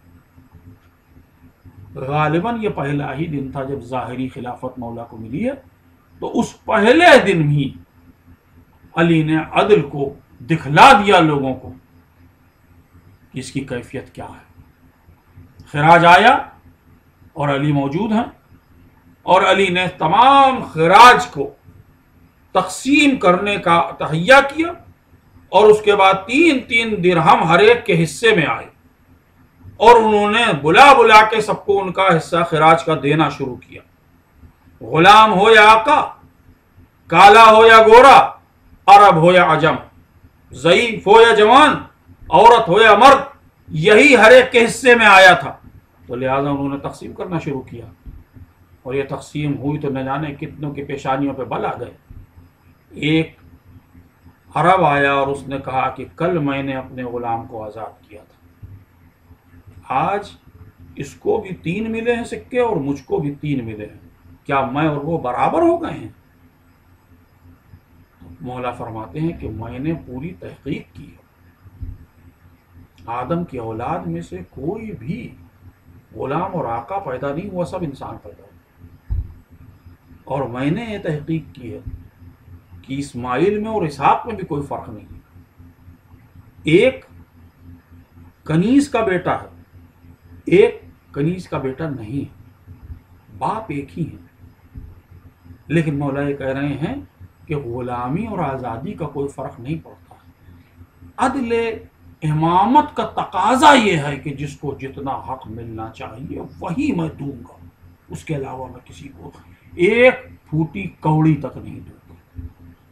غالباً یہ پہلا ہی دن تھا جب ظاہری خلافت مولا کو ملی ہے، تو اس پہلے دن ہی علی نے عدل کو دکھلا دیا لوگوں کو کہ اس کی کیفیت کیا ہے۔ خراج آیا اور علی موجود ہیں، اور علی نے تمام خراج کو تقسیم کرنے کا تہیہ کیا، اور اس کے بعد تین تین درہم ہر ایک کے حصے میں آئے، اور انہوں نے بلا بلا کے سب کو ان کا حصہ خراج کا دینا شروع کیا۔ غلام ہو یا آقا، کالا ہو یا گورا، عرب ہو یا عجم، ضعیف ہو یا جوان، عورت ہو یا مرد، یہی ہر ایک کے حصے میں آیا تھا، تو لہٰذا انہوں نے تقسیم کرنا شروع کیا، اور یہ تقسیم ہوئی تو نہ جانے کتنوں کی پیشانیوں پہ بل آ گئے۔ ایک عرب آیا اور اس نے کہا کہ کل میں نے اپنے غلام کو آزاد کیا تھا، آج اس کو بھی تین ملے ہیں سکے اور مجھ کو بھی تین ملے ہیں، کیا میں اور وہ برابر ہو گئے ہیں؟ مولا فرماتے ہیں کہ میں نے پوری تحقیق کی ہے، آدم کی اولاد میں سے کوئی بھی غلام اور آقا پیدا نہیں ہوا، سب انسان پیدا ہوا، اور میں نے یہ تحقیق کی ہے کہ اسماعیل میں اور اسحاق میں بھی کوئی فرق نہیں ہے، ایک کنیز کا بیٹا ہے، ایک کنیز کا بیٹا نہیں ہے، باپ ایک ہی ہے، لیکن مولا یہ کہہ رہے ہیں کہ غلامی اور آزادی کا کوئی فرق نہیں پڑتا ہے۔ عدل امامت کا تقاضا یہ ہے کہ جس کو جتنا حق ملنا چاہیے وہی میں دوں گا، اس کے علاوہ میں کسی کو ایک پھوٹی کوڑی تک نہیں دوں گا۔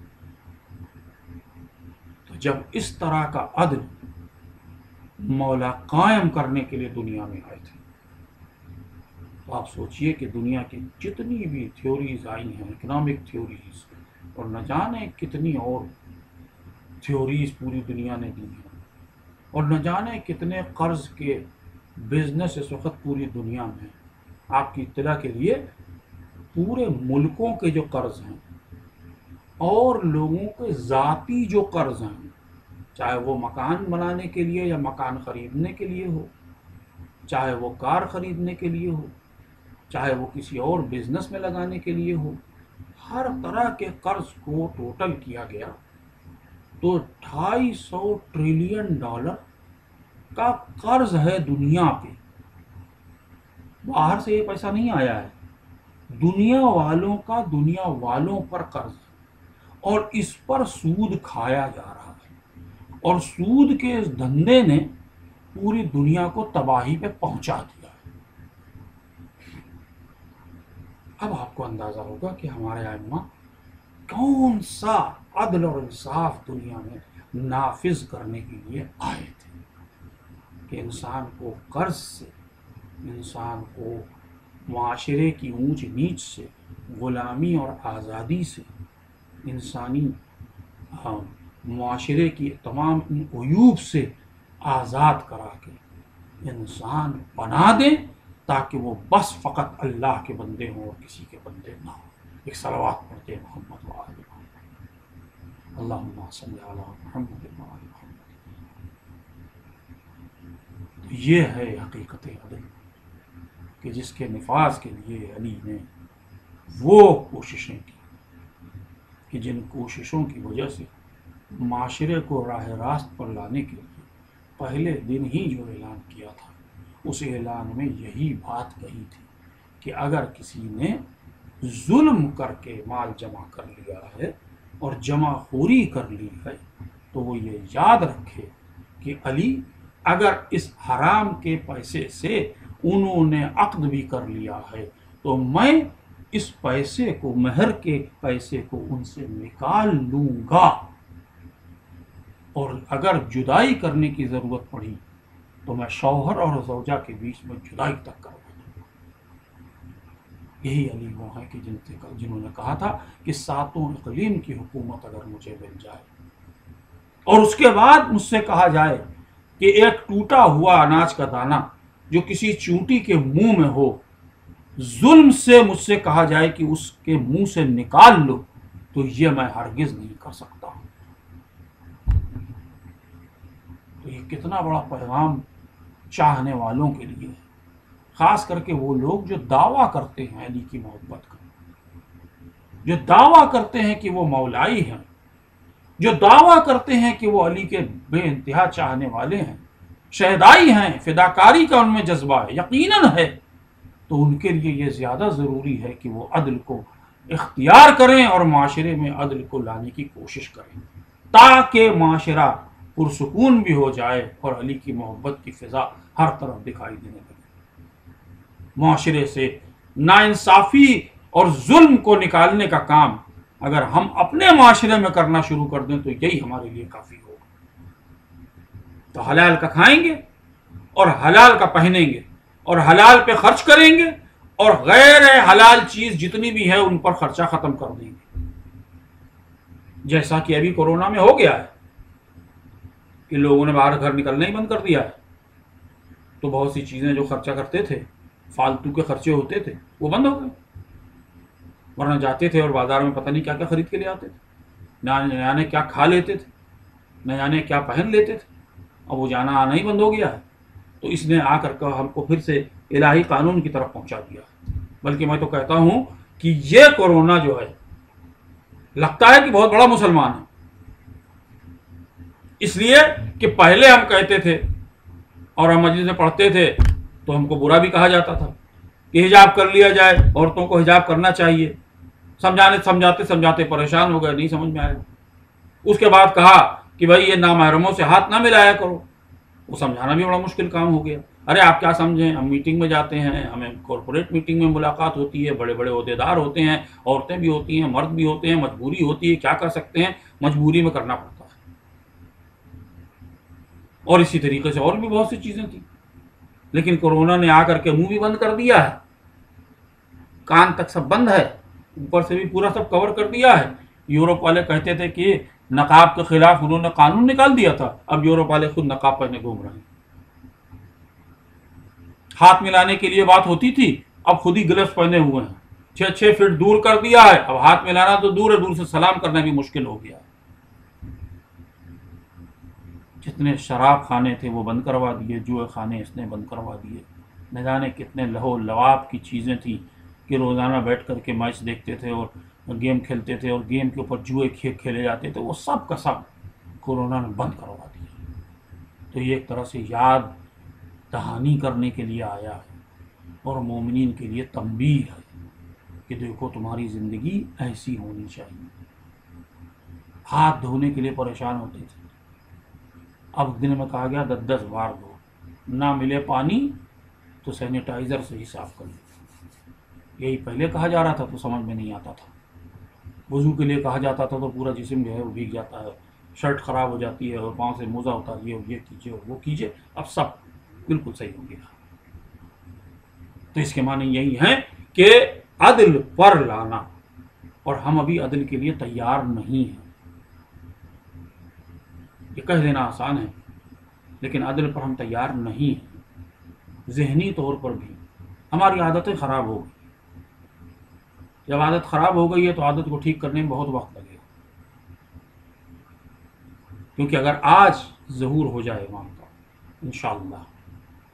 تو جب اس طرح کا عدل مولا قائم کرنے کے لیے دنیا میں آئے تھے، تو آپ سوچئے کہ دنیا کی جتنی بھی تھیوریز آئی ہیں، اکنامک تھیوریز، اور نہ جانے کتنی اور تھیوریز پوری دنیا نے دی ہیں، اور نہ جانے کتنے قرض کے بزنس اس وقت پوری دنیا میں۔ آپ کی اطلاع کے لیے پورے ملکوں کے جو قرض ہیں اور لوگوں کے ذاتی جو قرض ہیں، چاہے وہ مکان بنانے کے لیے یا مکان خریدنے کے لیے ہو، چاہے وہ کار خریدنے کے لیے ہو، چاہے وہ کسی اور بزنس میں لگانے کے لیے ہو، ہر طرح کے قرض کو ٹوٹل کیا گیا تو ڈھائی سو ٹریلین ڈالر کا قرض ہے دنیا پہ۔ باہر سے یہ پیسہ نہیں آیا ہے، دنیا والوں کا دنیا والوں پر قرض ہے، اور اس پر سود کھایا جا رہا ہے، اور سود کے اس دھندے نے پوری دنیا کو تباہی پہ پہنچا دیا ہے۔ اب آپ کو اندازہ ہوگا کہ ہمارے ائمہ کون سا عدل اور انصاف دنیا میں نافذ کرنے کے لیے آئے تھے کہ انسان کو قرض سے، انسان کو معاشرے کی اونچ نیچ سے، غلامی اور آزادی سے، انسانی معاشرے کی تمام ان عیوب سے آزاد کرا کے انسان بنا دیں تاکہ وہ بس فقط اللہ کے بندے ہوں اور کسی کے بندے نہ ہوں۔ ایک صلوات پڑھتے محمد و آل محمد، اللہم صلی علی محمد و آل محمد۔ یہ ہے حقیقت عدل کہ جس کے نفاذ کے لیے علی نے وہ کوششیں کی کہ جن کوششوں کی وجہ سے معاشرے کو راہ راست پر لانے کے لیے پہلے دن ہی جو اعلان کیا تھا، اس اعلان میں یہی بات کہی تھی کہ اگر کسی نے ظلم کر کے مال جمع کر لیا ہے اور جمع خوری کر لی ہے تو وہ یہ یاد رکھے کہ علی اگر اس حرام کے پیسے سے انہوں نے عقد بھی کر لیا ہے تو میں اس پیسے کو، مہر کے پیسے کو ان سے نکال لوں گا، اور اگر جدائی کرنے کی ضرورت پڑی تو میں شوہر اور زوجہ کے بیچ میں جدائی تک کروا دوں گا۔ یہی علی وہ ہیں کہ جن سے جنہوں نے کہا تھا کہ ساتوں اقلیم کی حکومت اگر مجھے مل جائے اور اس کے بعد مجھ سے کہا جائے کہ ایک ٹوٹا ہوا اناج کا دانہ جو کسی چونٹی کے منہ میں ہو، ظلم سے مجھ سے کہا جائے کہ اس کے منہ سے نکال لو، تو یہ میں ہرگز نہیں کر سکتا۔ تو یہ کتنا بڑا پیغام چاہنے والوں کے لیے ہے، خاص کر کے وہ لوگ جو دعویٰ کرتے ہیں علی کی محبت کا، جو دعویٰ کرتے ہیں کہ وہ مولائی ہیں، جو دعویٰ کرتے ہیں کہ وہ علی کے بے انتہا چاہنے والے ہیں، شہدائی ہیں، فداکاری کا ان میں جذبہ ہے، یقیناً ہے، تو ان کے لیے یہ زیادہ ضروری ہے کہ وہ عدل کو اختیار کریں اور معاشرے میں عدل کو لانے کی کوشش کریں تاکہ معاشرہ پرسکون بھی ہو جائے اور علی کی محبت کی فضا ہر طرف دکھائی دینے لگے۔ معاشرے سے ناانصافی اور ظلم کو نکالنے کا کام اگر ہم اپنے معاشرے میں کرنا شروع کر دیں تو یہی ہمارے لیے کافی ہوگا۔ تو حلال کا کھائیں گے اور حلال کا پہنیں گے اور حلال پہ خرچ کریں گے اور غیر حلال چیز جتنی بھی ہے ان پر خرچہ ختم کر دیں گے، جیسا کہ ابھی کورونا میں ہو گیا ہے کہ لوگوں نے باہر گھر نکلنا ہی بند کر دیا ہے، تو بہت سی چیزیں جو خرچہ کرتے تھے، فالتو کے خرچے ہوتے تھے، وہ بند ہو گئے، ورنہ جاتے تھے اور بازار میں پتہ نہیں کیا کیا خرید کے لے آتے تھے، نہ جانے کیا کھا لیتے تھے، نہ جانے کیا پہن لیتے تھے، اب وہ جانا آنا ہی بند ہو گیا ہے۔ تو اس نے آ کر کے ہم کو پھر سے الہی قانون کی طرف پہنچا دیا، بلکہ میں تو کہتا ہوں کہ یہ کورونا جو ہے لگتا ہے کہ بہت بڑا مسلمان ہے، اس لیے کہ پہلے ہم کہتے تھے اور ہم مجلس میں پڑھتے تھے تو ہم کو برا بھی کہا جاتا تھا کہ حجاب کر لیا جائے، عورتوں کو حجاب کرنا چاہیے، سمجھانے سمجھاتے سمجھاتے پریشان ہو گئے، نہیں سمجھ میں آیا۔ اس کے بعد کہا کہ بھائی یہ نامحرموں سے ہاتھ نہ ملایا کرو، وہ سمجھانا بھی بڑا مشکل کام ہو گیا۔ ارے آپ کیا سمجھیں، ہم میٹنگ میں جاتے ہیں، ہمیں کارپوریٹ میٹنگ میں ملاقات ہوتی ہے، بڑے بڑے عہدیدار ہوتے ہیں، عورتیں بھی ہوتی ہیں، مرد بھی ہوتے ہیں، مجبوری ہوتی ہے، کیا کر سکتے ہیں، مجبوری میں کرنا پڑتا ہے۔ اور اسی طریقے سے اور بھی بہت سی چیزیں تھیں، لیکن کورونا نے آ کر کے منہ بھی بند کر دیا ہے، کان تک سب بند ہے، اوپر سے بھی پورا سب کور کر دیا ہے۔ یورپ والے کہتے تھے کہ نقاب کے خلاف انہوں نے قانون نکال دیا تھا، اب یورپ والے خود نقاب پہنے گھوم رہے ہیں۔ ہاتھ ملانے کے لیے بات ہوتی تھی، اب خود ہی گلفز پہنے ہوئے ہیں، چھ چھ فٹ دور کر دیا ہے، اب ہاتھ ملانا تو دور ہے، دور سے سلام کرنا بھی مشکل ہو گیا ہے۔ جتنے شراب خانے تھے وہ بند کروا دیے، جوئے خانے اس نے بند کروا دیے، نہ جانے کتنے لہو لعاب کی چیزیں تھیں کہ روزانہ بیٹھ کر کے میچ دیکھتے تھے اور گیم کھیلتے تھے اور گیم کے اوپر جوئے کھیلے جاتے تھے، وہ سب کا سب کورونا نے بند کروا دیا۔ تو یہ ایک طرح سے یاد دہانی کرنے کے لیے آیا ہے اور مومنین کے لیے تنبیہ ہے کہ دیکھو تمہاری زندگی ایسی ہونی چاہیے۔ ہاتھ دھونے کے لیے پریشان ہوتے تھے، اب دن میں کہا گیا دس دس بار دھو، نہ ملے پانی تو سینیٹائزر سے ہی صاف کر لو۔ یہی پہلے کہا جا رہا تھا تو سمجھ میں نہیں آتا تھا، وضو کے لیے کہا جاتا تھا تو پورا جسم جو ہے وہ بھیگ جاتا ہے، شرٹ خراب ہو جاتی ہے اور پاؤں سے موزہ اتاریے اور یہ کیجیے اور وہ کیجیے، اب سب بالکل صحیح ہو گیا۔ تو اس کے معنی یہی ہے کہ عدل پر لانا، اور ہم ابھی عدل کے لیے تیار نہیں ہیں۔ یہ کہہ دینا آسان ہے لیکن عدل پر ہم تیار نہیں ہیں، ذہنی طور پر بھی ہماری عادتیں خراب ہو گئی۔ جب عادت خراب ہو گئی ہے تو عادت کو ٹھیک کرنے میں بہت وقت لگے گا، کیونکہ اگر آج ظہور ہو جائے امام کا انشاءاللہ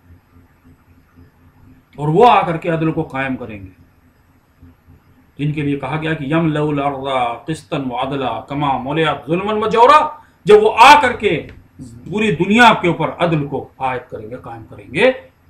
اور وہ آ کر کے عدل کو قائم کریں گے، جن کے لیے کہا گیا کہ یملؤ الارض قسطا وعدلا کما ملئت ظلما وجورا، جب وہ آ کر کے پوری دنیا کے اوپر عدل کو عائد کریں گے، قائم کریں گے،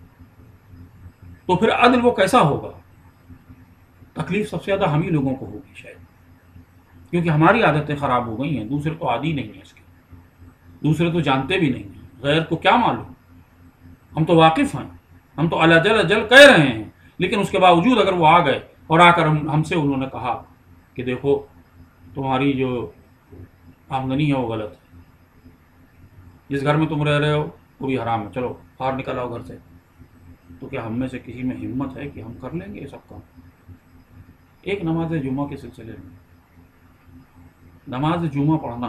تو پھر عدل وہ کیسا ہوگا؟ تکلیف سب سے زیادہ ہم ہی لوگوں کو ہوگی شاید، کیونکہ ہماری عادتیں خراب ہو گئی ہیں، دوسرے تو عادی نہیں ہیں اس کے، دوسرے تو جانتے بھی نہیں ہیں، غیر کو کیا معلوم، ہم تو واقف ہیں، ہم تو اللہ جل جل کہہ رہے ہیں، لیکن اس کے باوجود اگر وہ آ گئے اور آ کر ہم ہم سے انہوں نے کہا کہ دیکھو تمہاری جو آمدنی ہے وہ غلط ہے، جس گھر میں تم رہ رہے ہو وہ بھی حرام ہے، چلو باہر نکل آؤ گھر سے، تو کیا ہم میں سے کسی میں ہمت ہے کہ ہم کر لیں گے یہ سب کام؟ ایک نماز جمعہ کے سلسلے میں، نماز جمعہ پڑھنا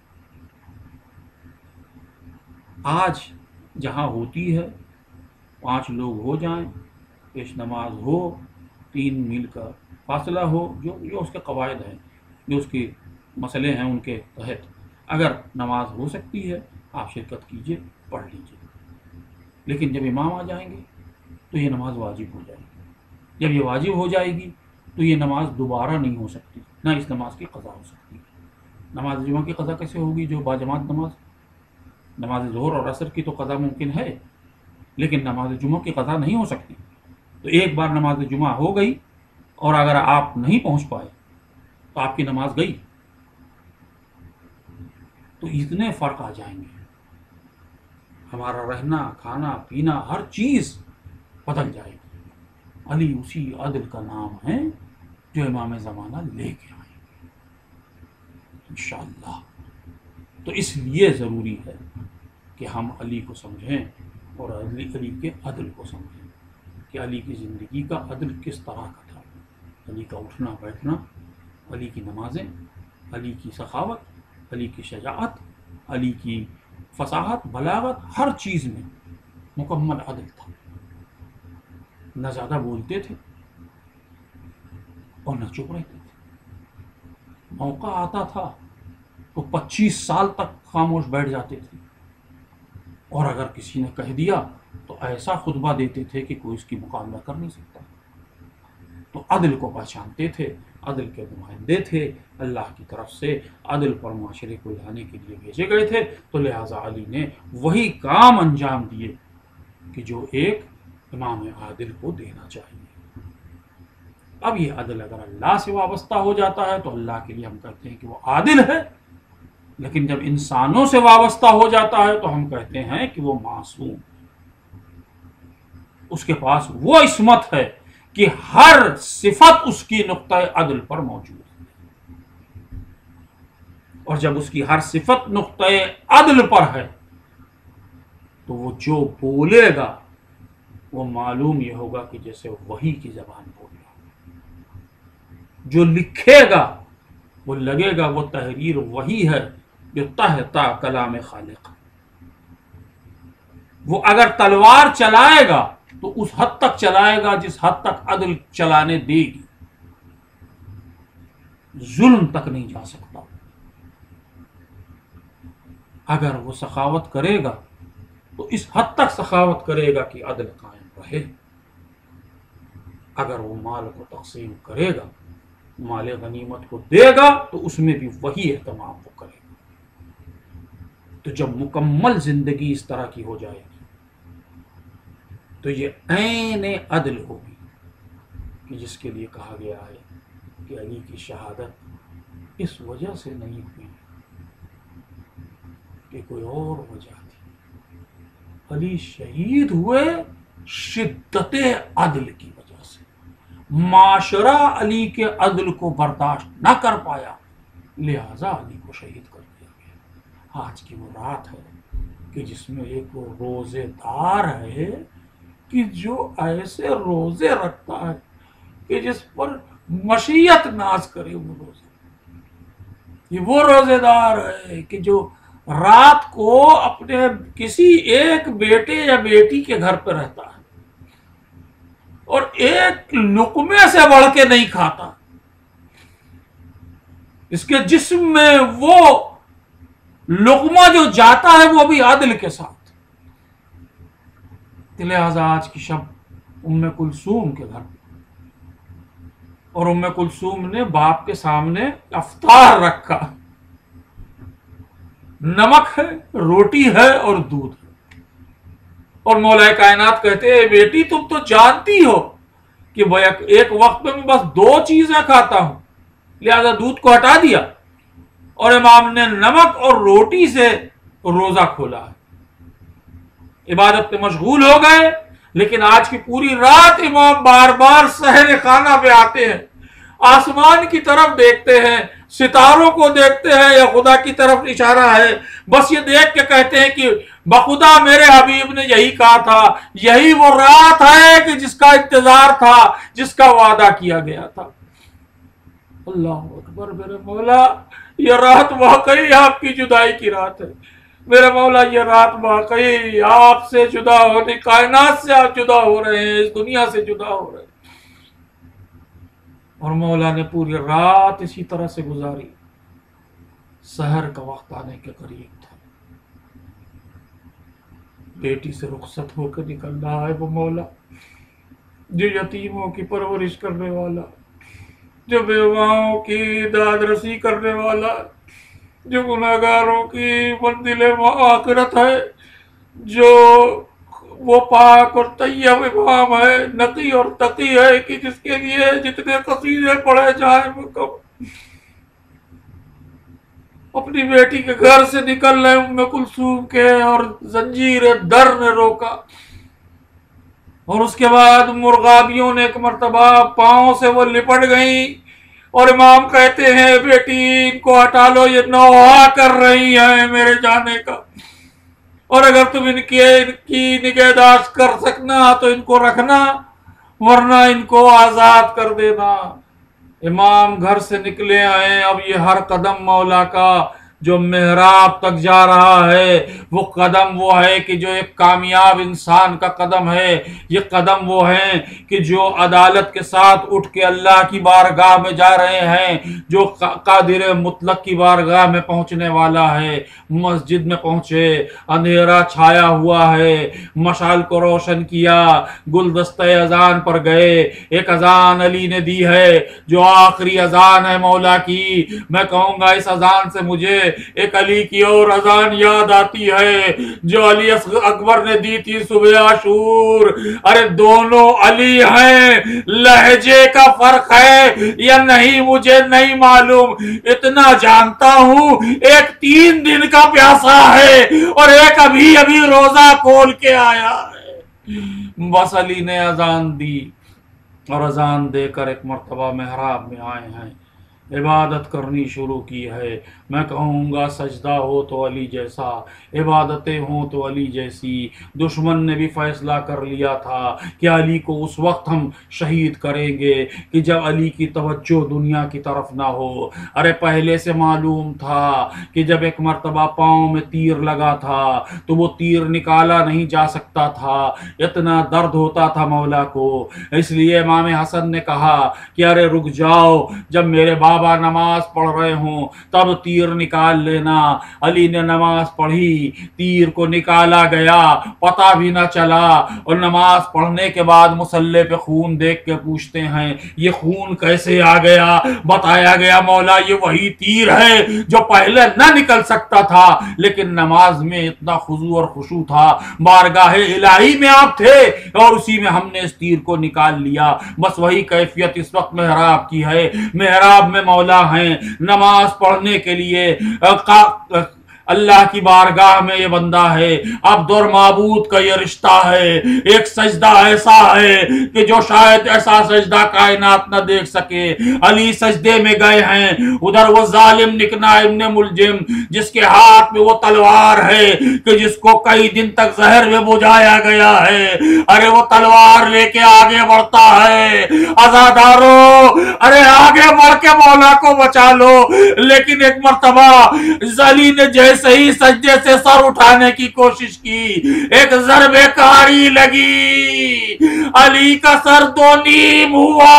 آج جہاں ہوتی ہے، پانچ لوگ ہو جائیں، پیش نماز ہو، تین میل کا فاصلہ ہو، جو جو اس کے قواعد ہیں، جو اس کے مسئلے ہیں، ان کے تحت اگر نماز ہو سکتی ہے آپ شرکت کیجئے، پڑھ لیجئے، لیکن جب امام آ جائیں گے تو یہ نماز واجب ہو جائے گی، جب یہ واجب ہو جائے گی تو یہ نماز دوبارہ نہیں ہو سکتی، نہ اس نماز کی قضا ہو سکتی ہے۔ نماز جمعہ کی قضا کیسے ہوگی جو باجماعت نماز؟ نماز ظہر اور عصر کی تو قضا ممکن ہے، لیکن نماز جمعہ کی قضا نہیں ہو سکتی۔ تو ایک بار نماز جمعہ ہو گئی اور اگر آپ نہیں پہنچ پائے تو آپ کی نماز گئی، تو اتنے فرق آ جائیں گے، ہمارا رہنا کھانا پینا ہر چیز بدل جائے گی۔ علی اسی عدل کا نام ہے جو امام زمانہ لے کے آئیں گے انشاءاللہ۔ تو اس لیے ضروری ہے کہ ہم علی کو سمجھیں اور علی علی کے عدل کو سمجھیں کہ علی کی زندگی کا عدل کس طرح کا تھا، علی کا اٹھنا بیٹھنا، علی کی نمازیں، علی کی سخاوت، علی کی شجاعت، علی کی فصاحت، بلاغت، ہر چیز میں مکمل عدل تھا، نہ زیادہ بولتے تھے اور نہ چپ رہتے تھے، موقع آتا تھا تو پچیس سال تک خاموش بیٹھ جاتے تھے، اور اگر کسی نے کہہ دیا تو ایسا خطبہ دیتے تھے کہ کوئی اس کی مقابلہ کر نہیں سکتا۔ تو عدل کو پہچانتے تھے، عدل کے نمائندے تھے، اللہ کی طرف سے عدل پر معاشرے کو لانے کے لیے بھیجے گئے تھے، تو لہٰذا علی نے وہی کام انجام دیے کہ جو ایک امام عادل کو دینا چاہیے۔ اب یہ عدل اگر اللہ سے وابستہ ہو جاتا ہے تو اللہ کے لیے ہم کہتے ہیں کہ وہ عادل ہے، لیکن جب انسانوں سے وابستہ ہو جاتا ہے تو ہم کہتے ہیں کہ وہ معصوم، اس کے پاس وہ عصمت ہے کہ ہر صفت اس کی نقطہ عدل پر موجود ہے، اور جب اس کی ہر صفت نقطہ عدل پر ہے تو وہ جو بولے گا وہ معلوم یہ ہوگا کہ جیسے وحی کی زبان بول رہا، جو لکھے گا وہ لگے گا وہ تحریر وحی ہے جو تہ تا کلام خالق، وہ اگر تلوار چلائے گا تو اس حد تک چلائے گا جس حد تک عدل چلانے دے گی، ظلم تک نہیں جا سکتا۔ اگر وہ سخاوت کرے گا تو اس حد تک سخاوت کرے گا کہ عدل قائم رہے، اگر وہ مال کو تقسیم کرے گا، مال غنیمت کو دے گا، تو اس میں بھی وہی اہتمام وہ کرے گا۔ تو جب مکمل زندگی اس طرح کی ہو جائے گی تو یہ عین عدل ہوگی کہ جس کے لیے کہا گیا ہے کہ علی کی شہادت اس وجہ سے نہیں ہوئی کہ کوئی اور وجہ تھی، علی شہید ہوئے شدت عدل کی وجہ سے، معاشرہ علی کے عدل کو برداشت نہ کر پایا، لہذا علی کو شہید کر دیا گیا۔ آج کی وہ رات ہے کہ جس میں ایک روزے دار ہے کہ جو ایسے روزے رکھتا ہے کہ جس پر مشیت ناز کرے، وہ روزے، یہ وہ روزے دار ہے کہ جو رات کو اپنے کسی ایک بیٹے یا بیٹی کے گھر پہ رہتا ہے اور ایک لقمے سے بڑھ کے نہیں کھاتا، اس کے جسم میں وہ لقمہ جو جاتا ہے وہ بھی عدل کے ساتھ۔ لہذا آج کی شب ام کلثوم کے گھر، اور ام کلثوم نے باپ کے سامنے افطار رکھا، نمک ہے، روٹی ہے اور دودھ ہے، اور مولا کائنات کہتے ہیں بیٹی تم تو جانتی ہو کہ ایک وقت میں بس دو چیزیں کھاتا ہوں، لہذا دودھ کو ہٹا دیا اور امام نے نمک اور روٹی سے روزہ کھولا ہے، عبادت پہ مشغول ہو گئے۔ لیکن آج کی پوری رات امام بار بار سحر خانہ پہ آتے ہیں، آسمان کی طرف دیکھتے ہیں، ستاروں کو دیکھتے ہیں یا خدا کی طرف اشارہ ہے، بس یہ دیکھ کے کہتے ہیں کہ بخدا میرے حبیب نے یہی کہا تھا، یہی وہ رات ہے کہ جس کا انتظار تھا، جس کا وعدہ کیا گیا تھا۔ اللہ اکبر، میرے مولا یہ رات واقعی آپ کی جدائی کی رات ہے، میرے مولا یہ رات واقعی آپ سے جدا ہونے، کائنات سے آپ جدا ہو رہے ہیں، اس دنیا سے جدا ہو رہے ہیں۔ اور مولا نے پوری رات اسی طرح سے گزاری، سحر کا وقت آنے کے قریب تھا، بیٹی سے رخصت ہو کے نکل رہا ہے وہ مولا جو یتیموں کی پرورش کرنے والا، جو بیواؤں کی داد رسی کرنے والا، جو گناہگاروں کی منزل آخرت ہے، جو وہ پاک اور طیب امام ہے، نقی اور تقی ہے کہ جس کے لیے جتنے قصیدے پڑھے جائیں وہ کم، اپنی بیٹی کے گھر سے نکل رہے ام کلثوم کے، اور زنجیر در نے روکا، اور اس کے بعد مرغابیوں نے ایک مرتبہ پاؤں سے وہ لپٹ گئیں، اور امام کہتے ہیں بیٹی ان کو ہٹا لو، یہ نوحہ کر رہی ہیں میرے جانے کا، اور اگر تم ان کی ان کی نگہداشت کر سکنا تو ان کو رکھنا، ورنہ ان کو آزاد کر دینا۔ امام گھر سے نکلے آئے، اب یہ ہر قدم مولا کا جو محراب تک جا رہا ہے وہ قدم وہ ہے کہ جو ایک کامیاب انسان کا قدم ہے، یہ قدم وہ ہیں کہ جو عدالت کے ساتھ اٹھ کے اللہ کی بارگاہ میں جا رہے ہیں، جو قادر مطلق کی بارگاہ میں پہنچنے والا ہے۔ مسجد میں پہنچے، اندھیرا چھایا ہوا ہے، مشعل کو روشن کیا، گلدستہ اذان پر گئے، ایک اذان علی نے دی ہے جو آخری اذان ہے مولا کی۔ میں کہوں گا اس اذان سے مجھے ایک علی کی اور اذان یاد آتی ہے جو علی اکبر نے دی تھی صبح عاشور۔ ارے دونوں علی ہیں، لہجے کا فرق ہے یا نہیں مجھے نہیں معلوم، اتنا جانتا ہوں ایک تین دن کا پیاسا ہے اور ایک ابھی ابھی روزہ کھول کے آیا ہے۔ بس علی نے اذان دی اور اذان دے کر ایک مرتبہ محراب میں آئے ہیں، عبادت کرنی شروع کی ہے۔ میں کہوں گا سجدہ ہو تو علی جیسا، عبادتیں ہوں تو علی جیسی۔ دشمن نے بھی فیصلہ کر لیا تھا کہ علی کو اس وقت ہم شہید کریں گے کہ جب علی کی توجہ دنیا کی طرف نہ ہو۔ ارے پہلے سے معلوم تھا کہ جب ایک مرتبہ پاؤں میں تیر لگا تھا تو وہ تیر نکالا نہیں جا سکتا تھا، اتنا درد ہوتا تھا مولا کو۔ اس لیے امام حسن نے کہا کہ ارے رک جاؤ، جب میرے بابا نماز پڑھ رہے ہوں تب تیر نکال لینا۔ علی نے نماز پڑھی، تیر کو نکالا گیا، پتہ بھی نہ چلا، اور نماز پڑھنے کے بعد مصلی پہ خون دیکھ کے پوچھتے ہیں یہ خون کیسے آ گیا؟ بتایا گیا مولا یہ وہی تیر ہے جو پہلے نہ نکل سکتا تھا، لیکن نماز میں اتنا خضوع اور خشوع تھا، بارگاہ الہی میں آپ تھے اور اسی میں ہم نے اس تیر کو نکال لیا۔ بس وہی کیفیت اس وقت محراب کی ہے۔ محراب میں مولا ہیں، نماز پڑھنے کے لیے اللہ کی بارگاہ میں یہ بندہ ہے، عبد اور معبود کا یہ رشتہ ہے۔ ایک سجدہ ایسا ہے کہ جو شاید ایسا سجدہ کائنات نہ دیکھ سکے۔ علی سجدے میں گئے ہیں، ادھر وہ ظالم نکنا ابن ملجم جس کے ہاتھ میں وہ تلوار ہے کہ جس کو کئی دن تک زہر میں بجھایا گیا ہے، ارے وہ تلوار لے کے آگے بڑھتا ہے۔ عزادارو ارے آگے بڑھ کے مولا کو بچا لو۔ لیکن ایک مرتبہ علی نے جیسے جیسے ہی سجدے سے سر اٹھانے کی کوشش کی ایک ضرب کاری لگی، علی کا سر دو نیم ہوا۔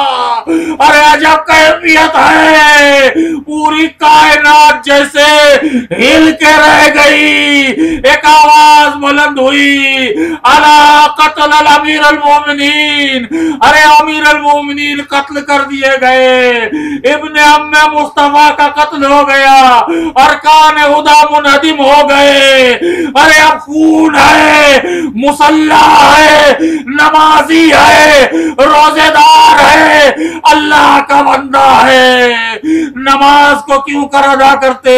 ارے عجب کیفیت ہے، پوری کائنات جیسے ہل کے رہ گئی۔ ایک آواز بلند ہوئی، الا قتل الامیر المومنین، ارے امیر المومنین قتل کر دیے گئے، ابن ام مصطفیٰ کا قتل ہو گیا، ارکان خدا منہدم ہو گئے۔ ارے اب خون ہے، مسلح ہے، نمازی ہے، روزے دار ہے، اللہ کا بندہ ہے، نماز کو کیوں کر ادا کرتے؟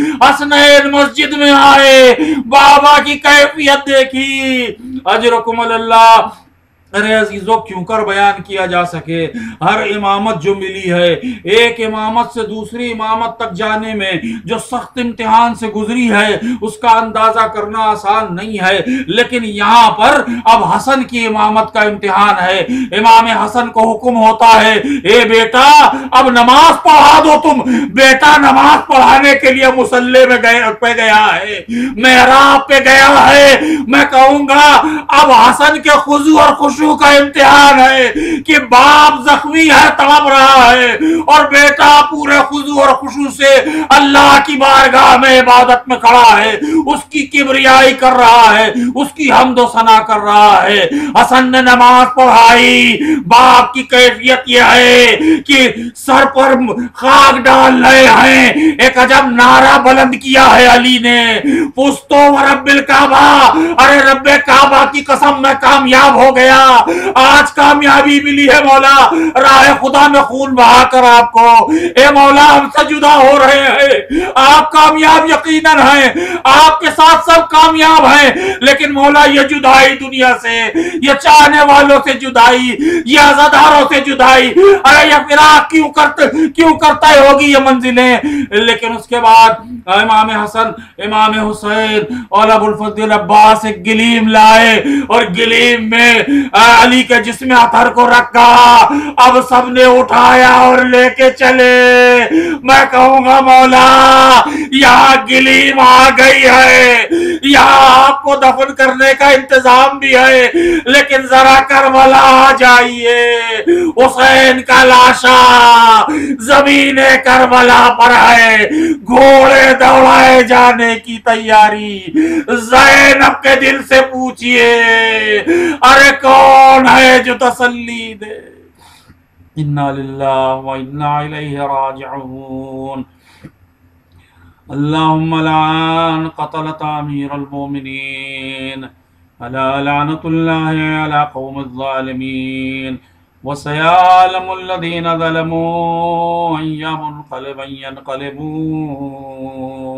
حسنین مسجد میں آئے، بابا کی کیفیت دیکھی، اجرکم اللہ۔ ارے عزیزوں کیوں کر بیان کیا جا سکے، ہر امامت جو ملی ہے، ایک امامت سے دوسری امامت تک جانے میں جو سخت امتحان سے گزری ہے اس کا اندازہ کرنا آسان نہیں ہے، لیکن یہاں پر اب حسن کی امامت کا امتحان ہے۔ امام حسن کو حکم ہوتا ہے، اے بیٹا اب نماز پڑھا دو، تم بیٹا نماز پڑھانے کے لیے مصلی میں گئے پہ گیا ہے، محراب پہ گیا ہے۔ میں کہوں گا اب حسن کے خضوع اور خشوع کا امتحان ہے کہ باپ زخمی ہے، تڑپ رہا ہے، اور بیٹا پورے خضوع اور خشوع سے اللہ کی بارگاہ میں عبادت میں کھڑا ہے، اس کی کبریائی کر رہا ہے، اس کی حمد و ثنا کر رہا ہے۔ حسن نے نماز پڑھائی، باپ کی کیفیت یہ ہے کہ سر پر خاک ڈال رہے ہیں، ایک عجب نعرہ بلند کیا ہے علی نے، پستو و رب الکعبہ، ارے رب کعبہ کی قسم میں کامیاب ہو گیا، آج کامیابی ملی ہے مولا، راہ خدا میں خون بہا کر آپ کو، اے مولا ہم سے جدا ہو رہے ہیں، آپ کامیاب یقیناً ہیں، آپ کے ساتھ سب کامیاب ہیں، لیکن مولا یہ جدائی دنیا سے، یہ چاہنے والوں سے جدائی، یہ عزاداروں سے جدائی، ارے یہ فراق کیوں کرتے کیوں کرتا ہوگی یہ منزلیں۔ لیکن اس کے بعد امام حسن، امام حسین اور ابو الفضل عباس ایک گلیم لائے، اور گلیم میں علی کے جسم اطہر کو رکھا، اب سب نے اٹھایا اور لے کے چلے۔ میں کہوں گا مولا یہاں گلیم آ گئی ہے، یہاں آپ کو دفن کرنے کا انتظام بھی ہے، لیکن ذرا کربلا آ جائیے، حسین کا لاشا زمین کربلا پر ہے، گھوڑے دوڑائے جانے کی تیاری۔ زینب کے دل سے پوچھئے ارے کون ہے جو تسلی دے؟ انا للہ و انا الیہ راجعون۔ اللہم لعن قتلت امیر المومنین، الا لعنت اللہ علی قوم الظالمین، وسيعلم الذين ظلموا أي منقلب ينقلبون۔